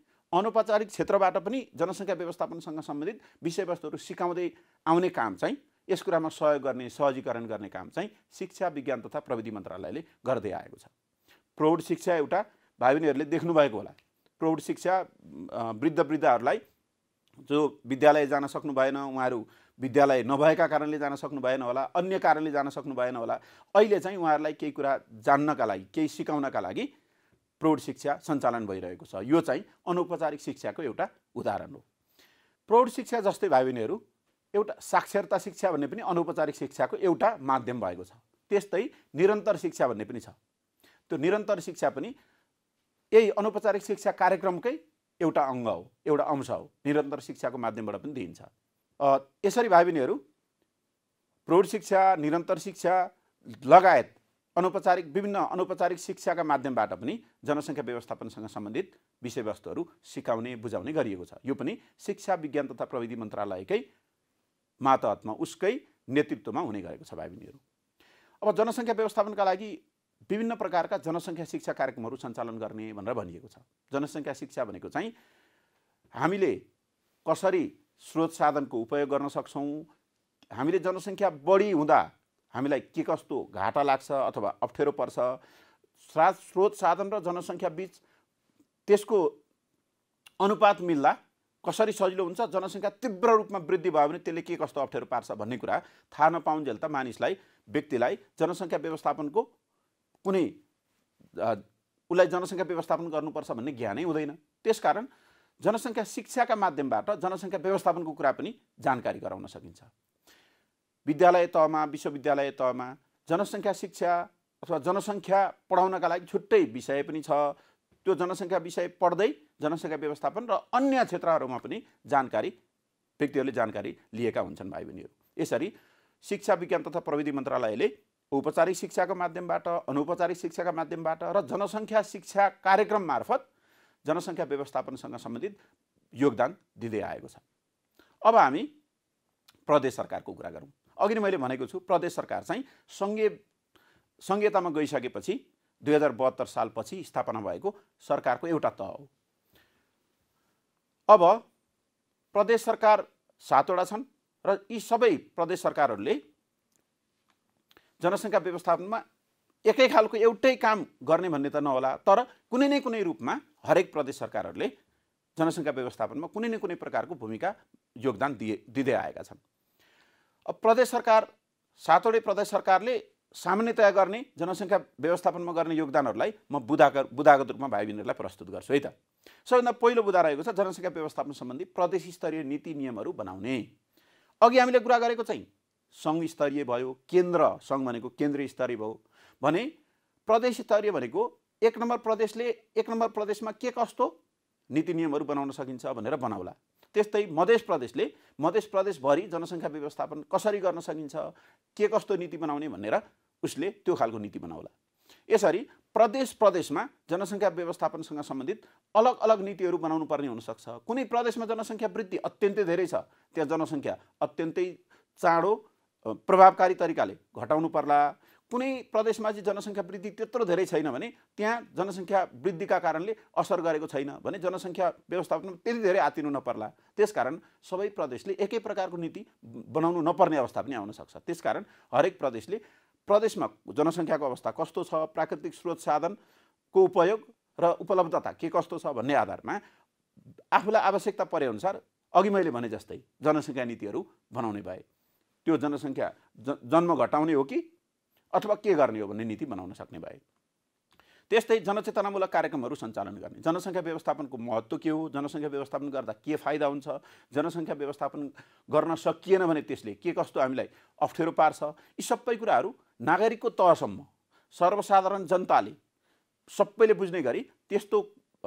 पनि जनसङ्ख्या व्यवस्थापनसँग सम्बन्धित विषयवस्तुहरू सिकाउँदै आउने काम चाहिँ, यस कुरामा सहयोग गर्ने, सहजीकरण गर्ने काम चाहिँ शिक्षा विज्ञान तथा प्रविधि मन्त्रालयले गर्दै आएको छ। प्रौढ शिक्षा एउटा भाइ बहिनीहरूले देख्नुभएको होला। प्रौढ शिक्षा वृद्धहरूलाई जो विद्यालय जान सक्नु भएन, उहाँहरू विद्यालय नभएका कारणले जान सक्नु भएन होला, अन्य कारणले जान सक्नु भएन होला, अहिले चाहिँ उहाँहरूलाई केही कुरा जान्नका लागि, केही सिकाउनका लागि प्रौढ शिक्षा सञ्चालन भइरहेको छ। यो चाहिँ अनौपचारिक शिक्षाको एउटा उदाहरण हो। प्रौढ शिक्षा जस्तै भाइ बहिनीहरू एउटा साक्षरता शिक्षा भन्ने पनि अनौपचारिक शिक्षाको एउटा माध्यम भएको छ। त्यस्तै निरन्तर शिक्षा भन्ने पनि छ। त्यो निरन्तर शिक्षा पनि यही अनौपचारिक शिक्षा कार्यक्रमकै एउटा अङ्ग हो, एउटा अंश हो। निरन्तर शिक्षाको माध्यमबाट पनि दिइन्छ। यसरी भाइ बहिनीहरू प्रौढ शिक्षा, निरन्तर शिक्षा लगायत विभिन्न अनौपचारिक शिक्षाका माध्यमबाट पनि जनसङ्ख्या व्यवस्थापनसँग सम्बन्धित विषयवस्तुहरू सिकाउने, बुझाउने गरिएको छ। यो पनि शिक्षा विज्ञान तथा प्रविधि मन्त्रालयकै मातहतमा, उसकै नेतृत्वमा हुने गरेको छ भाइ बहिनीहरू। अब जनसङ्ख्या व्यवस्थापनका लागि विभिन्न प्रकारका जनसङ्ख्या शिक्षा कार्यक्रमहरू सञ्चालन गर्ने भनेर भनिएको छ। जनसङ्ख्या शिक्षा भनेको चाहिँ हामीले कसरी स्रोत साधनको उपयोग गर्न सक्छौँ, हामीले जनसङ्ख्या बढी हुँदा हामीलाई के कस्तो घाटा लाग्छ अथवा अप्ठ्यारो पर्छ, स्रोत साधन र जनसङ्ख्या बीच त्यसको अनुपात मिल्दा कसरी सजिलो हुन्छ, जनसङ्ख्या तीव्र रूपमा वृद्धि भयो भने त्यसले के कस्तो अप्ठ्यारो पार्छ भन्ने कुरा थाहा नपाउन्जेल त मानिसलाई, व्यक्तिलाई जनसङ्ख्या व्यवस्थापनको उसलाई जनसङ्ख्या व्यवस्थापन गर्नुपर्छ भन्ने ज्ञानै हुँदैन। त्यसकारण जनसङ्ख्या शिक्षाका माध्यमबाट जनसङ्ख्या व्यवस्थापनको कुरा पनि जानकारी गराउन सकिन्छ। विद्यालय तहमा, विश्वविद्यालय तहमा जनसङ्ख्या शिक्षा अथवा जनसङ्ख्या पढाउनका लागि छुट्टै विषय पनि छ, त्यो जनसङ्ख्या विषय पढ्दै जनसङ्ख्या व्यवस्थापन र अन्य क्षेत्रहरूमा पनि जानकारी व्यक्तिहरूले जानकारी लिएका हुन्छन् भाइ बहिनीहरू। यसरी शिक्षा विज्ञान तथा प्रविधि मन्त्रालयले औपचारिक शिक्षाको माध्यमबाट, अनौपचारिक शिक्षाका माध्यमबाट र जनसङ्ख्या शिक्षा कार्यक्रम मार्फत जनसङ्ख्या व्यवस्थापनसँग सम्बन्धित योगदान दिँदै आएको छ। अब हामी प्रदेश सरकारको कुरा गरौँ। अघि नै मैले भनेको छु, प्रदेश सरकार चाहिँ संघीयतामा गइसकेपछि 2072 सालपछि स्थापना भएको सरकारको एउटा तह हो। अब प्रदेश सरकार 7 वटा छन् र यी सबै प्रदेश सरकारहरूले जनसङ्ख्या व्यवस्थापनमा एकै खालको एउटै काम गर्ने भन्ने त नहोला, तर कुनै न कुनै रूपमा हरेक प्रदेश सरकारहरूले जनसङ्ख्या व्यवस्थापनमा कुनै न कुनै प्रकारको भूमिका योगदान दिँदै आएका छन्। अब प्रदेश सरकार 7 वटै प्रदेश सरकारले सामान्यतया गर्ने जनसङ्ख्या व्यवस्थापनमा गर्ने योगदानहरूलाई म बुदागत रूपमा भाइ बहिनीहरूलाई प्रस्तुत गर्छु है त। सबैभन्दा पहिलो बुदा रहेको छ जनसङ्ख्या व्यवस्थापन सम्बन्धी प्रदेश स्तरीय नीति नियमहरू बनाउने। अघि हामीले कुरा गरेको चाहिँ सङ्घ स्तरीय भयो, केन्द्र सङ्घ भनेको केन्द्रीय स्तरीय भयो भने प्रदेश स्तरीय भनेको एक नम्बर प्रदेशमा के कस्तो नीति नियमहरू बनाउन सकिन्छ भनेर बनाउला। त्यस्तै मधेस प्रदेशभरि जनसङ्ख्या व्यवस्थापन कसरी गर्न सकिन्छ, के कस्तो नीति बनाउने भनेर उसले त्यो खालको नीति बनाउला। यसरी प्रदेशमा जनसङ्ख्या व्यवस्थापनसँग सम्बन्धित अलग अलग नीतिहरू बनाउनु पर्ने हुनसक्छ। कुनै प्रदेशमा जनसङ्ख्या वृद्धि अत्यन्तै धेरै छ, त्यहाँ जनसङ्ख्या अत्यन्तै चाँडो प्रभावकारी तरिकाले घटाउनु पर्ला। कुनै प्रदेशमा चाहिँ जनसङ्ख्या वृद्धि त्यत्रो धेरै छैन भने त्यहाँ जनसङ्ख्या वृद्धिका कारणले असर गरेको छैन भने जनसङ्ख्या व्यवस्थापनमा त्यति धेरै आतिनु नपर्ला। त्यसकारण सबै प्रदेशले एकै प्रकारको नीति बनाउनु नपर्ने अवस्था पनि आउन सक्छ। त्यसकारण हरेक प्रदेशमा जनसङ्ख्याको अवस्था कस्तो छ, प्राकृतिक स्रोत साधनको उपयोग र उपलब्धता के कस्तो छ भन्ने आधारमा आफूलाई आवश्यकता परे अनुसार अघि मैले भने जस्तै जनसङ्ख्या नीतिहरू बनाउने भए त्यो जनसङ्ख्या जन्म घटाउने हो कि अथवा के गर्ने हो भन्ने नीति बनाउन सक्ने भए। त्यस्तै जनचेतनामूलक कार्यक्रमहरू सञ्चालन गर्ने। जनसङ्ख्या व्यवस्थापनको महत्त्व के हो, जनसङ्ख्या व्यवस्थापन गर्दा के फाइदा हुन्छ, जनसङ्ख्या व्यवस्थापन गर्न सकिएन भने त्यसले के कस्तो हामीलाई अप्ठ्यारो पार्छ, यी सबै कुराहरू नागरिकको तहसम्म सर्वसाधारण जनताले सबैले बुझ्ने गरी त्यस्तो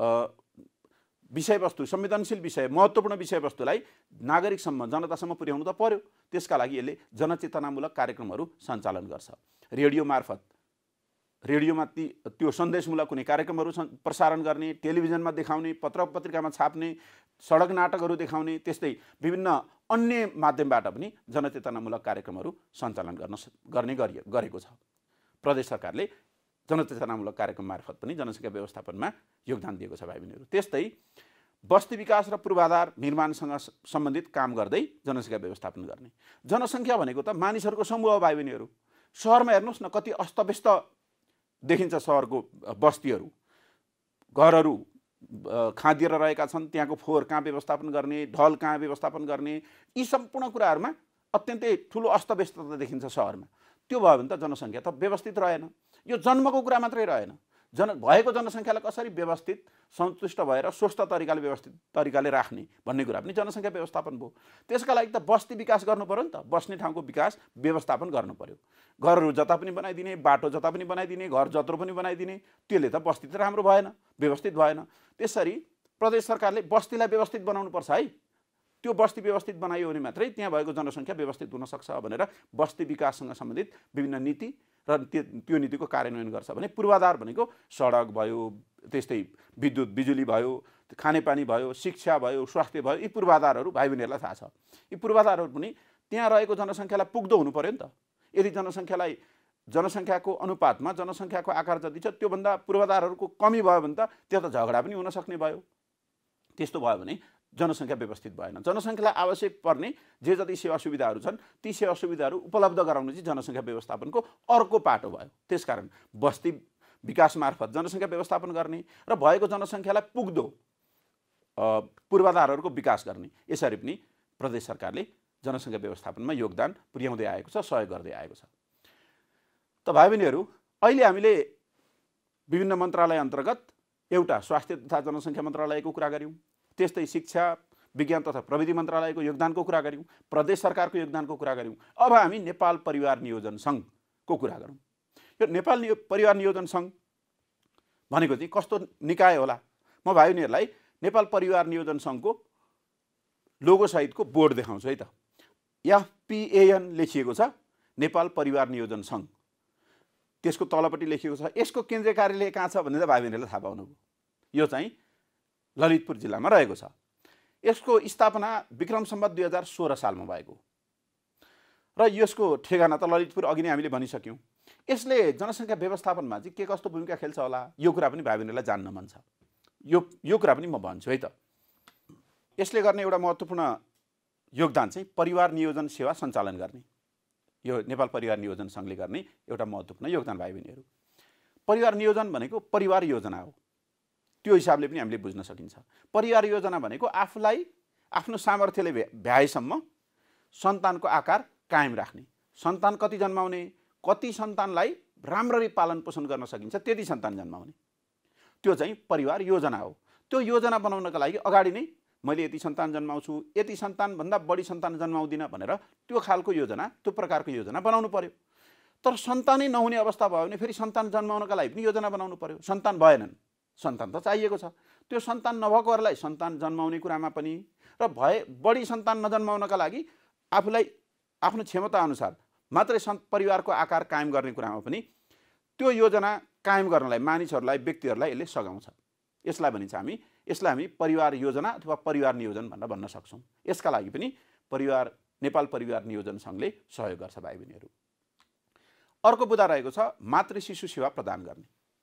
विषयवस्तु, संवेदनशील विषय, महत्त्वपूर्ण विषयवस्तुलाई नागरिकसम्म जनतासम्म पुर्याउनु त पर्यो। त्यसका लागि यसले जनचेतनामूलक कार्यक्रमहरू सञ्चालन गर्छ। रेडियो मार्फत रेडियोमा त्यो सन्देशमूलक कुनै कार्यक्रमहरू प्रसारण गर्ने, टेलिभिजनमा देखाउने, पत्र पत्रिकामा छाप्ने, सडक नाटकहरू देखाउने, त्यस्तै विभिन्न अन्य माध्यमबाट पनि जनचेतनामूलक कार्यक्रमहरू सञ्चालन गर्ने गरेको छ। प्रदेश सरकारले जनचेतनामूलक कार्यक्रम मार्फत पनि जनसङ्ख्या व्यवस्थापनमा योगदान दिएको छ भाइ बहिनीहरू। त्यस्तै बस्ती विकास र पूर्वाधार निर्माणसँग सम्बन्धित काम गर्दै जनसङ्ख्या व्यवस्थापन गर्ने। जनसङ्ख्या भनेको त मानिसहरूको समूह हो भाइ बहिनीहरू। सहरमा हेर्नुहोस् न कति अस्तव्यस्त देखिन्छ सहरको बस्तीहरू, घरहरू खाँदिएर रहेका छन्, त्यहाँको फोहोर कहाँ व्यवस्थापन गर्ने, ढल कहाँ व्यवस्थापन गर्ने, यी सम्पूर्ण कुराहरूमा अत्यन्तै ठुलो अस्तव्यस्तता देखिन्छ सहरमा। त्यो भयो भने त जनसङ्ख्या त व्यवस्थित रहेन। यो जन्मको कुरा मात्रै रहेन, भएको जनसङ्ख्यालाई कसरी व्यवस्थित सन्तुष्ट भएर स्वस्थ तरिकाले व्यवस्थित तरिकाले राख्ने भन्ने कुरा पनि जनसङ्ख्या व्यवस्थापन भयो। त्यसका लागि त बस्ती विकास गर्नु पर्यो नि त, बस्ने ठाउँको विकास व्यवस्थापन गर्नु पर्यो। घरहरू जता पनि बनाइदिने, बाटो जता पनि बनाइदिने, घर जत्रो पनि बनाइदिने, त्यसले त बस्ती त राम्रो भएन, व्यवस्थित भएन। त्यसरी प्रदेश सरकारले बस्तीलाई व्यवस्थित बनाउनुपर्छ है। त्यो बस्ती व्यवस्थित बनाइयो भने मात्रै त्यहाँ भएको जनसङ्ख्या व्यवस्थित हुनसक्छ भनेर बस्ती विकाससँग सम्बन्धित विभिन्न नीति र त्यो नीतिको कार्यान्वयन गर्छ भने पूर्वाधार भनेको सडक भयो, त्यस्तै विद्युत बिजुली भयो, खानेपानी भयो, शिक्षा भयो, स्वास्थ्य भयो, यी पूर्वाधारहरू भाइ बहिनीहरूलाई थाहा छ। यी पूर्वाधारहरू पनि त्यहाँ रहेको जनसङ्ख्यालाई पुग्दो हुनु पर्यो नि त। यदि जनसङ्ख्याको अनुपातमा जनसङ्ख्याको आकार जति छ त्योभन्दा पूर्वाधारहरूको कमी भयो भने त त्यो त झगडा पनि हुन सक्ने भयो। त्यस्तो भयो भने जनसङ्ख्या व्यवस्थित भएन। जनसङ्ख्यालाई आवश्यक पर्ने जे जति सेवा सुविधाहरू छन् ती सेवा सुविधाहरू उपलब्ध गराउनु चाहिँ जनसङ्ख्या व्यवस्थापनको अर्को पाटो भयो। त्यसकारण बस्ती विकास मार्फत जनसङ्ख्या व्यवस्थापन गर्ने र भएको जनसङ्ख्यालाई पुग्दो पूर्वाधारहरूको विकास गर्ने, यसरी पनि प्रदेश सरकारले जनसङ्ख्या व्यवस्थापनमा योगदान पुर्याउँदै आएको छ, सहयोग गर्दै आएको छ। त भाइ बहिनीहरू, अहिले हामीले विभिन्न मन्त्रालय अन्तर्गत एउटा स्वास्थ्य तथा जनसङ्ख्या मन्त्रालयको कुरा गऱ्यौँ, त्यस्तै शिक्षा विज्ञान तथा प्रविधि मन्त्रालयको योगदानको कुरा गऱ्यौँ, प्रदेश सरकारको योगदानको कुरा गऱ्यौँ। अब हामी नेपाल परिवार नियोजन सङ्घको कुरा गरौँ। यो नेपाल परिवार नियोजन सङ्घ भनेको चाहिँ कस्तो निकाय होला। म भाइ बहिनीहरूलाई नेपाल परिवार नियोजन सङ्घको लोगो सहितको बोर्ड देखाउँछु है त। FPAN लेखिएको छ, नेपाल परिवार नियोजन सङ्घ। त्यसको तलपट्टि लेखिएको छ यसको केन्द्रीय कार्यालय कहाँ छ भनेर भाइ बहिनीहरूले थाहा पाउनुभयो। यो चाहिँ ललितपुर जिल्लामा रहेको छ। यसको स्थापना विक्रम सम्वत 2016 सालमा भएको र यसको ठेगाना त ललितपुर अघि नै हामीले भनिसक्यौँ। यसले जनसङ्ख्या व्यवस्थापनमा चाहिँ के कस्तो भूमिका खेल्छ होला यो कुरा पनि भाइ बहिनीहरूलाई जान्न मन छ। यो कुरा पनि म भन्छु है त। यसले गर्ने एउटा महत्त्वपूर्ण योगदान चाहिँ परिवार नियोजन सेवा सञ्चालन गर्ने, यो नेपाल परिवार नियोजन सङ्घले गर्ने एउटा महत्त्वपूर्ण योगदान भाइ बहिनीहरू। परिवार नियोजन भनेको परिवार योजना हो, त्यो हिसाबले पनि हामीले बुझ्न सकिन्छ। परिवार योजना भनेको आफूलाई आफ्नो सामर्थ्यले भ्याएसम्म सन्तानको आकार कायम राख्ने, सन्तान कति जन्माउने, कति सन्तानलाई राम्ररी पालन पोषण गर्न सकिन्छ त्यति सन्तान जन्माउने, त्यो चाहिँ परिवार योजना हो। त्यो योजना बनाउनका लागि अगाडि नै मैले यति सन्तान जन्माउँछु, यति सन्तानभन्दा बढी सन्तान जन्माउँदिनँ भनेर त्यो खालको योजना, त्यो प्रकारको योजना बनाउनु पर्यो। तर सन्तानै नहुने अवस्था भयो भने फेरि सन्तान जन्माउनका लागि पनि योजना बनाउनु पर्यो। सन्तान भएनन्, सन्तान त चाहिएको छ। त्यो सन्तान नभएकोहरूलाई सन्तान जन्माउने कुरामा पनि र बढी सन्तान नजन्माउनका लागि आफूलाई आफ्नो क्षमता अनुसार मात्रै परिवारको आकार कायम गर्ने कुरामा पनि त्यो योजना कायम गर्नलाई मानिसहरूलाई, व्यक्तिहरूलाई यसले सघाउँछ। यसलाई हामी परिवार योजना अथवा परिवार नियोजन भनेर भन्न सक्छौँ। यसका लागि पनि नेपाल परिवार नियोजन सङ्घले सहयोग गर्छ भाइ बहिनीहरू। अर्को बुँदा रहेको छ मातृ शिशु सेवा प्रदान गर्ने।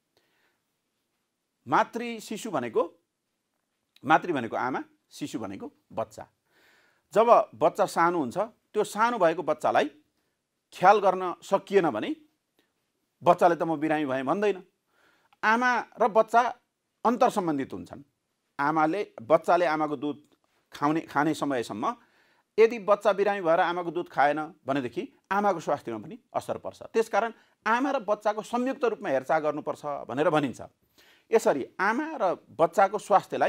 मातृ भनेको आमा, शिशु भनेको बच्चा। जब बच्चा सानो हुन्छ त्यो सानो भएको बच्चालाई ख्याल गर्न सकिएन भने बच्चाले त म बिरामी भएँ भन्दैन। आमा र बच्चा अन्तर सम्बन्धित हुन्छन्। बच्चाले आमाको दुध खाने समयसम्म यदि बच्चा बिरामी भएर आमाको दुध खाएन भनेदेखि आमाको स्वास्थ्यमा पनि असर पर्छ। त्यसकारण आमा र बच्चाको संयुक्त रूपमा हेरचाह गर्नुपर्छ भनेर भनिन्छ। यसरी आमा र बच्चाको स्वास्थ्यलाई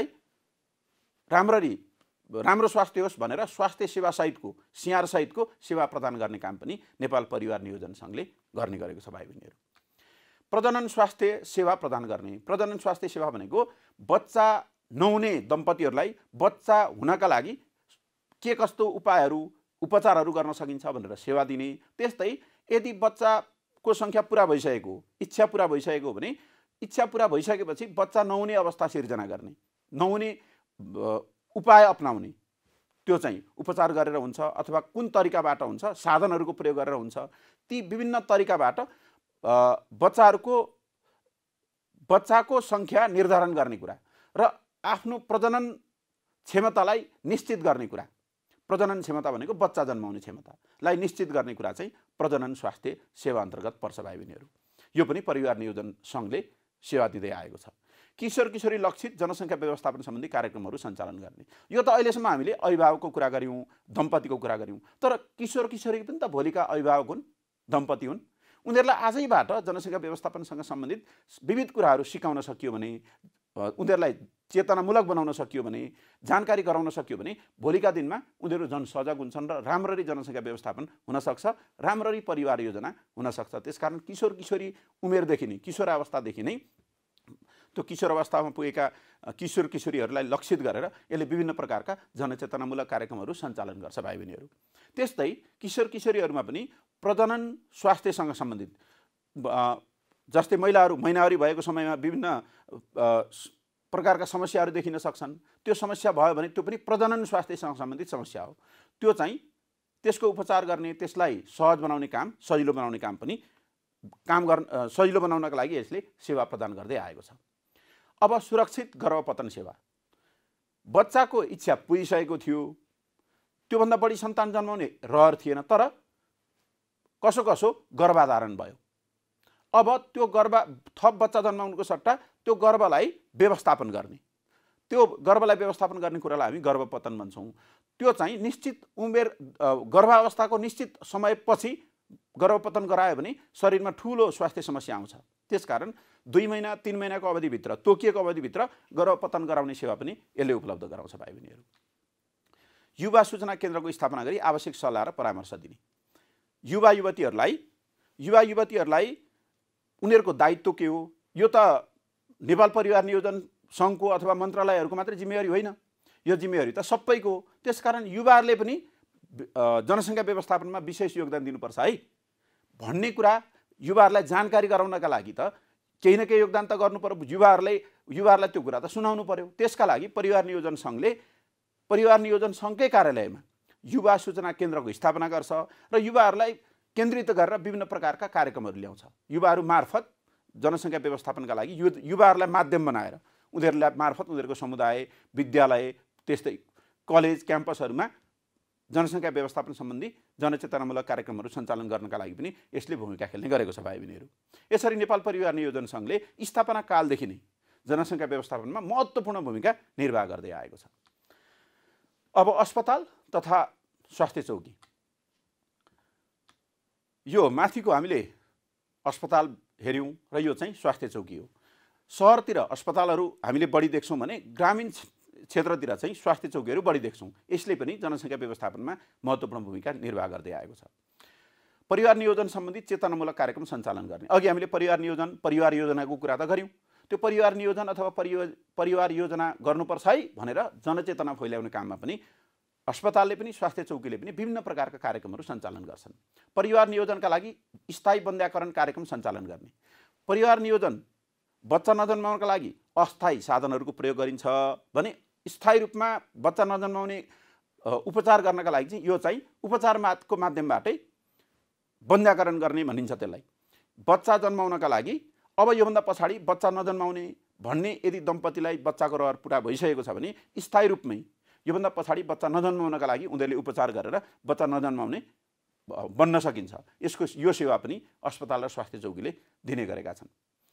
राम्रो स्वास्थ्य होस् भनेर स्वास्थ्य सेवा सहितको सिँगार सहितको सेवा प्रदान गर्ने काम पनि नेपाल परिवार नियोजन सङ्घले गर्ने गरेको छ भाइ बहिनीहरू। प्रजनन स्वास्थ्य सेवा प्रदान गर्ने। प्रजनन स्वास्थ्य सेवा भनेको बच्चा नहुने दम्पतिहरूलाई बच्चा हुनका लागि के कस्तो उपचारहरू गर्न सकिन्छ भनेर सेवा दिने। त्यस्तै यदि बच्चाको सङ्ख्या पुरा भइसकेको, इच्छा पुरा भइसकेको भने इच्छा पुरा भइसकेपछि बच्चा नहुने अवस्था सिर्जना गर्ने, नहुने उपाय अपनाउने, त्यो चाहिँ उपचार गरेर हुन्छ अथवा कुन तरिकाबाट हुन्छ, साधनहरूको प्रयोग गरेर हुन्छ। ती विभिन्न तरिकाबाट बच्चाको सङ्ख्या निर्धारण गर्ने कुरा र आफ्नो प्रजनन क्षमतालाई निश्चित गर्ने कुरा। प्रजनन क्षमता भनेको बच्चा जन्माउने क्षमतालाई निश्चित गर्ने कुरा चाहिँ प्रजनन स्वास्थ्य सेवा अन्तर्गत पर्छ भाइ बहिनीहरू। यो पनि परिवार नियोजन सङ्घले सेवा दिँदै आएको छ। किशोर किशोरी लक्षित जनसङ्ख्या व्यवस्थापन सम्बन्धी कार्यक्रमहरू सञ्चालन गर्ने। यो त अहिलेसम्म हामीले अभिभावकको कुरा गऱ्यौँ, दम्पतिको कुरा गऱ्यौँ। तर किशोर किशोरी पनि त भोलिका अभिभावक हुन्, दम्पति हुन्। उनीहरूलाई आजैबाट जनसङ्ख्या व्यवस्थापनसँग सम्बन्धित विविध कुराहरू सिकाउन सकियो भने, उनीहरूलाई चेतनामूलक बनाउन सकियो भने, जानकारी गराउन सकियो भने भोलिका दिनमा उनीहरू झन् सजग हुन्छन् र राम्ररी जनसङ्ख्या व्यवस्थापन हुनसक्छ, राम्ररी परिवार योजना हुनसक्छ। त्यसकारण किशोर किशोरी उमेरदेखि नै, किशोरावस्थादेखि नै त्यो किशोर अवस्थामा पुगेका किशोर किशोरीहरूलाई लक्षित गरेर यसले विभिन्न प्रकारका जनचेतनामूलक कार्यक्रमहरू सञ्चालन गर्छ भाइ बहिनीहरू। त्यस्तै किशोर किशोरीहरूमा पनि प्रजनन स्वास्थ्यसँग सम्बन्धित जस्तै महिनावारी भएको समयमा विभिन्न प्रकारका समस्याहरू देखिन सक्छन्। त्यो समस्या भयो भने त्यो पनि प्रजनन स्वास्थ्यसँग सम्बन्धित समस्या हो। त्यो चाहिँ त्यसको उपचार गर्ने, त्यसलाई सहज बनाउने काम, सजिलो बनाउने काम पनि सजिलो बनाउनका लागि यसले सेवा प्रदान गर्दै आएको छ। अब सुरक्षित गर्भपतन सेवा। बच्चाको इच्छा पुगिसकेको थियो, त्योभन्दा बढी सन्तान जन्माउने रहर थिएन, तर कसो गर्भाधारण भयो। अब त्यो थप बच्चा जन्माउनुको सट्टा त्यो गर्भलाई व्यवस्थापन गर्ने, त्यो गर्भलाई व्यवस्थापन गर्ने कुरालाई हामी गर्भपतन भन्छौँ। त्यो चाहिँ निश्चित उमेर गर्भावस्थाको निश्चित समयपछि गर्भपतन गरायो भने शरीरमा ठुलो स्वास्थ्य समस्या आउँछ। त्यसकारण 2 महिना 3 महिनाको अवधिभित्र, तोकिएको अवधिभित्र गर्भपतन गराउने सेवा पनि यसले उपलब्ध गराउँछ भाइ बहिनीहरू। युवा सूचना केन्द्रको स्थापना गरी आवश्यक सल्लाह र परामर्श दिने। युवा युवतीहरूलाई उनीहरूको दायित्व के हो, यो त नेपाल परिवार नियोजन सङ्घको अथवा मन्त्रालयहरूको मात्रै जिम्मेवारी होइन, यो जिम्मेवारी त सबैको हो। त्यसकारण युवाहरूले पनि जनसङ्ख्या व्यवस्थापनमा विशेष योगदान दिनुपर्छ है भन्ने कुरा युवाहरूलाई जानकारी गराउनका लागि त केही न केही योगदान त गर्नु पर्यो। युवाहरूलाई त्यो कुरा त सुनाउनु पर्यो। त्यसका लागि परिवार नियोजन सङ्घले परिवार नियोजन सङ्घकै कार्यालयमा युवा सूचना केन्द्रको स्थापना गर्छ र युवाहरूलाई केन्द्रित गरेर विभिन्न प्रकारका कार्यक्रमहरू ल्याउँछ। युवाहरू मार्फत जनसङ्ख्या व्यवस्थापनका लागि युवाहरूलाई माध्यम बनाएर उनीहरूलाई मार्फत उनीहरूको समुदाय, विद्यालय, त्यस्तै कलेज, क्याम्पसहरूमा जनसङ्ख्या व्यवस्थापन सम्बन्धी जनचेतनामूलक कार्यक्रमहरू सञ्चालन गर्नका लागि पनि यसले भूमिका खेल्ने गरेको छ भाइ बहिनीहरू। यसरी नेपाल परिवार नियोजन सङ्घले स्थापना कालदेखि नै जनसङ्ख्या व्यवस्थापनमा महत्त्वपूर्ण भूमिका निर्वाह गर्दै आएको छ। अब अस्पताल तथा स्वास्थ्य चौकी, यो माथिको हामीले अस्पताल हेऱ्यौँ र यो चाहिँ स्वास्थ्य चौकी हो। सहरतिर अस्पतालहरू हामीले बढी देख्छौँ भने ग्रामीण क्षेत्रतिर चाहिँ स्वास्थ्य चौकीहरू बढी देख्छौँ। यसले पनि जनसङ्ख्या व्यवस्थापनमा महत्त्वपूर्ण भूमिका निर्वाह गर्दै आएको छ। परिवार नियोजन सम्बन्धी चेतनामूलक कार्यक्रम सञ्चालन गर्ने, अघि हामीले परिवार योजनाको कुरा त गऱ्यौँ। त्यो परिवार नियोजन अथवा परिवार योजना गर्नुपर्छ है भनेर जनचेतना फैलाउने काममा पनि अस्पतालले पनि स्वास्थ्य चौकीले पनि विभिन्न प्रकारका कार्यक्रमहरू सञ्चालन गर्छन्। परिवार नियोजनका लागि स्थायी बन्ध्याकरण कार्यक्रम सञ्चालन गर्ने, परिवार नियोजन बच्चा नजन्माउनका लागि अस्थायी साधनहरूको प्रयोग गरिन्छ भने स्थायी रूपमा बच्चा नजन्माउने उपचार गर्नका लागि चाहिँ यो चाहिँ उपचारको माध्यमबाटै बन्ध्याकरण गर्ने भनिन्छ। त्यसलाई बच्चा जन्माउनका लागि अब योभन्दा पछाडि बच्चा नजन्माउने भन्ने यदि दम्पतिलाई बच्चाको रहर पुरा भइसकेको छ भने स्थायी रूपमै योभन्दा पछाडि बच्चा नजन्माउनका लागि उनीहरूले उपचार गरेर बच्चा नजन्माउने बन्न सकिन्छ। यो सेवा पनि अस्पताल र स्वास्थ्य चौकीले दिने गरेका छन्।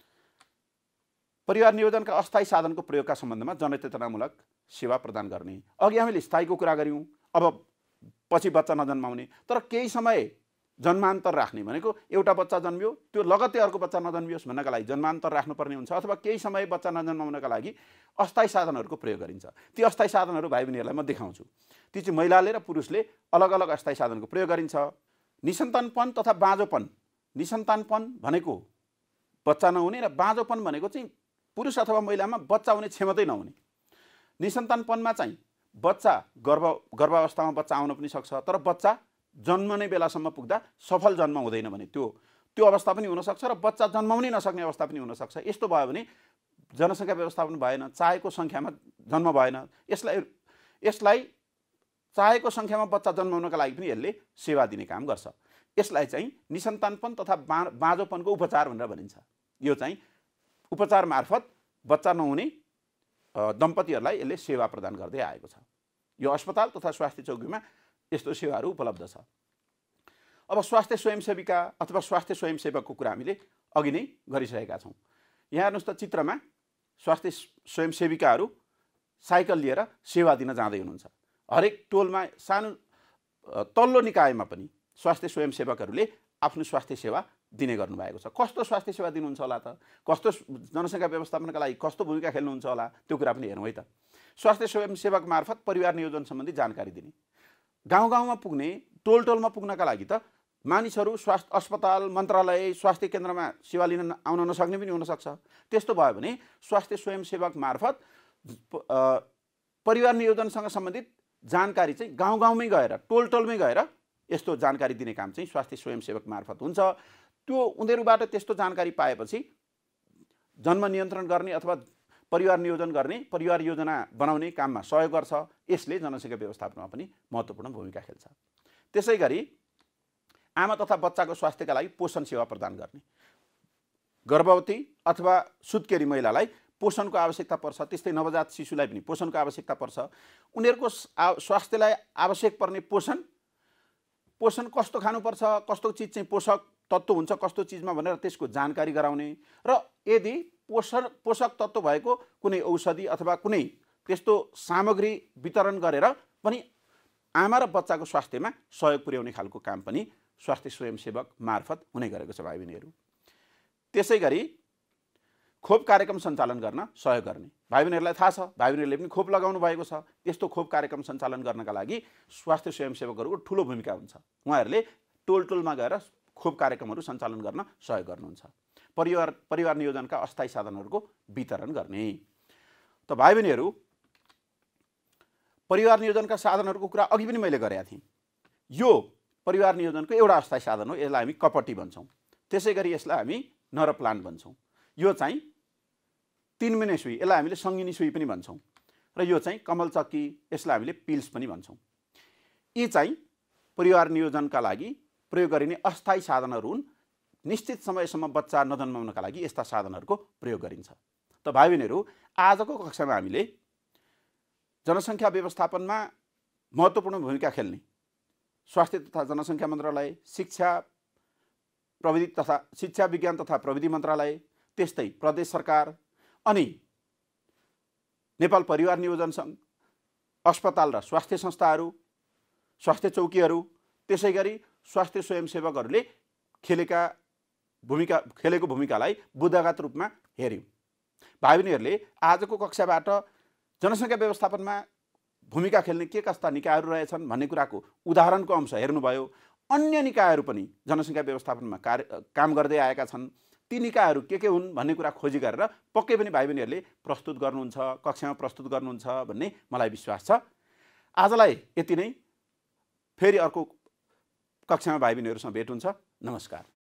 परिवार नियोजनका अस्थायी साधनको प्रयोगका सम्बन्धमा जनचेतनामूलक सेवा प्रदान गर्ने, अघि हामीले स्थायीको कुरा गऱ्यौँ। अब पछि बच्चा नजन्माउने तर केही समय जन्मान्तर राख्ने भनेको एउटा बच्चा जन्मियो त्यो लगत्तै अर्को बच्चा नजन्मियोस् भन्नका लागि जन्मान्तर राख्नुपर्ने हुन्छ, अथवा केही समय बच्चा नजन्माउनका लागि अस्थायी साधनहरूको प्रयोग गरिन्छ। ती अस्थायी साधनहरू भाइ बहिनीहरूलाई म देखाउँछु। ती चाहिँ महिलाले र पुरुषले अलग अलग अस्थायी साधनको प्रयोग गरिन्छ। निसन्तानपन तथा बाँझोपन, निसन्तानपन भनेको बच्चा नहुने र बाँझोपन भनेको चाहिँ पुरुष अथवा महिलामा बच्चा हुने क्षमतै नहुने। निसन्तानपनमा चाहिँ बच्चा गर्भावस्थामा बच्चा आउन पनि सक्छ तर बच्चा जन्मने बेलासम्म पुग्दा सफल जन्म हुँदैन भने त्यो अवस्था पनि हुनसक्छ र बच्चा जन्माउनै नसक्ने अवस्था पनि हुनसक्छ। यस्तो भयो भने जनसङ्ख्या व्यवस्थापन भएन, चाहेको सङ्ख्यामा जन्म भएन। यसलाई चाहेको सङ्ख्यामा बच्चा जन्माउनका लागि पनि यसले सेवा दिने काम गर्छ। यसलाई चाहिँ निसन्तानपन तथा बाँझोपनको उपचार भनेर भनिन्छ। यो चाहिँ उपचार मार्फत बच्चा नहुने दम्पतिहरूलाई यसले सेवा प्रदान गर्दै आएको छ। यो अस्पताल तथा स्वास्थ्य चौकीमा यस्तो सेवाहरू उपलब्ध छ। अब स्वास्थ्य स्वयंसेविका अथवा स्वास्थ्य स्वयंसेवकको कुरा हामीले अघि नै गरिसकेका छौँ। यहाँ हेर्नुहोस् त चित्रमा स्वास्थ्य स्वयंसेविकाहरू साइकल लिएर सेवा दिन जाँदै हुनुहुन्छ। हरेक टोलमा सानो तल्लो निकायमा पनि स्वास्थ्य स्वयंसेवकहरूले आफ्नो स्वास्थ्य सेवा दिने गर्नुभएको छ। कस्तो स्वास्थ्य सेवा दिनुहुन्छ होला त, कस्तो जनसङ्ख्या व्यवस्थापनका लागि कस्तो भूमिका खेल्नुहुन्छ होला त्यो कुरा पनि हेरौँ है त। स्वास्थ्य स्वयंसेवक मार्फत परिवार नियोजन सम्बन्धी जानकारी दिने, गाउँ गाउँमा पुग्ने, टोल टोलमा पुग्नका लागि त मानिसहरू स्वास्थ्य अस्पताल, मन्त्रालय, स्वास्थ्य केन्द्रमा सेवा लिन आउन नसक्ने पनि हुनसक्छ। त्यस्तो भयो भने स्वास्थ्य स्वयंसेवक मार्फत परिवार नियोजनसँग सम्बन्धित जानकारी चाहिँ गाउँ गाउँमै गएर, टोल टोलमै गएर यस्तो जानकारी दिने काम चाहिँ स्वास्थ्य स्वयंसेवक मार्फत हुन्छ। त्यो उनीहरूबाट त्यस्तो जानकारी पाएपछि जन्म नियन्त्रण गर्ने अथवा परिवार नियोजन गर्ने, परिवार योजना बनाउने काममा सहयोग गर्छ। यसले जनसङ्ख्या व्यवस्थापनमा पनि महत्त्वपूर्ण भूमिका खेल्छ। त्यसै गरी आमा तथा बच्चाको स्वास्थ्यका लागि पोषण सेवा प्रदान गर्ने, गर्भवती अथवा सुत्केरी महिलालाई पोषणको आवश्यकता पर्छ, त्यस्तै नवजात शिशुलाई पनि पोषणको आवश्यकता पर्छ। उनीहरूको स्वास्थ्यलाई आवश्यक पर्ने पोषण कस्तो खानुपर्छ, कस्तो चिज चाहिँ पोषक तत्त्व हुन्छ कस्तो चिजमा भनेर त्यसको जानकारी गराउने र यदि पोषक तत्त्व भएको कुनै औषधि अथवा कुनै त्यस्तो सामग्री वितरण गरेर पनि आमा र बच्चाको स्वास्थ्यमा सहयोग पुर्याउने खालको काम पनि स्वास्थ्य स्वयंसेवक मार्फत हुने गरेको छ भाइ बहिनीहरू। त्यसै गरी खोप कार्यक्रम सञ्चालन गर्न सहयोग गर्ने, भाइ बहिनीहरूलाई थाहा छ, भाइ बहिनीहरूले पनि खोप लगाउनु भएको छ। त्यस्तो खोप कार्यक्रम सञ्चालन गर्नका लागि स्वास्थ्य स्वयंसेवकहरूको ठुलो भूमिका हुन्छ। उहाँहरूले टोल टोलमा गएर खोप कार्यक्रमहरू सञ्चालन गर्न सहयोग गर्नुहुन्छ। परिवार नियोजनका अस्थायी साधनहरूको वितरण गर्ने। त भाइ बहिनीहरू, परिवार नियोजनका साधनहरूको कुरा अघि पनि मैले गरेका थिएँ। यो परिवार नियोजनको एउटा अस्थायी साधन हो, यसलाई हामी कपटी भन्छौँ। त्यसै गरी यसलाई हामी नर प्लान्ट भन्छौँ। यो चाहिँ 3 महिने सुई, यसलाई हामीले सङ्गिनी सुई पनि भन्छौँ। र यो चाहिँ कमल चक्की, यसलाई हामीले पिल्स पनि भन्छौँ। यी चाहिँ परिवार नियोजनका लागि प्रयोग गरिने अस्थायी साधनहरू हुन्। निश्चित समयसम्म बच्चा नजन्माउनका लागि यस्ता साधनहरूको प्रयोग गरिन्छ। त भाइ बहिनीहरू, आजको कक्षामा हामीले जनसङ्ख्या व्यवस्थापनमा महत्त्वपूर्ण भूमिका खेल्ने स्वास्थ्य तथा जनसङ्ख्या मन्त्रालय, शिक्षा विज्ञान तथा प्रविधि मन्त्रालय, त्यस्तै प्रदेश सरकार अनि नेपाल परिवार नियोजन सङ्घ, अस्पताल र स्वास्थ्य संस्थाहरू, स्वास्थ्य चौकीहरू, त्यसै गरी स्वास्थ्य स्वयंसेवकहरूले खेलेको भूमिकालाई बुदागत रूपमा हेऱ्यौँ। भाइ बहिनीहरूले आजको कक्षाबाट जनसङ्ख्या व्यवस्थापनमा भूमिका खेल्ने के कस्ता निकायहरू रहेछन् भन्ने कुराको उदाहरणको अंश हेर्नुभयो। अन्य निकायहरू पनि जनसङ्ख्या व्यवस्थापनमा काम गर्दै आएका छन्। ती निकायहरू के हुन् भन्ने कुरा खोजी गरेर पक्कै पनि भाइ बहिनीहरूले प्रस्तुत गर्नुहुन्छ, कक्षामा प्रस्तुत गर्नुहुन्छ भन्ने मलाई विश्वास छ। आजलाई यति नै। फेरि अर्को कक्षामा भाइ बहिनीहरूसँग भेट हुन्छ। नमस्कार।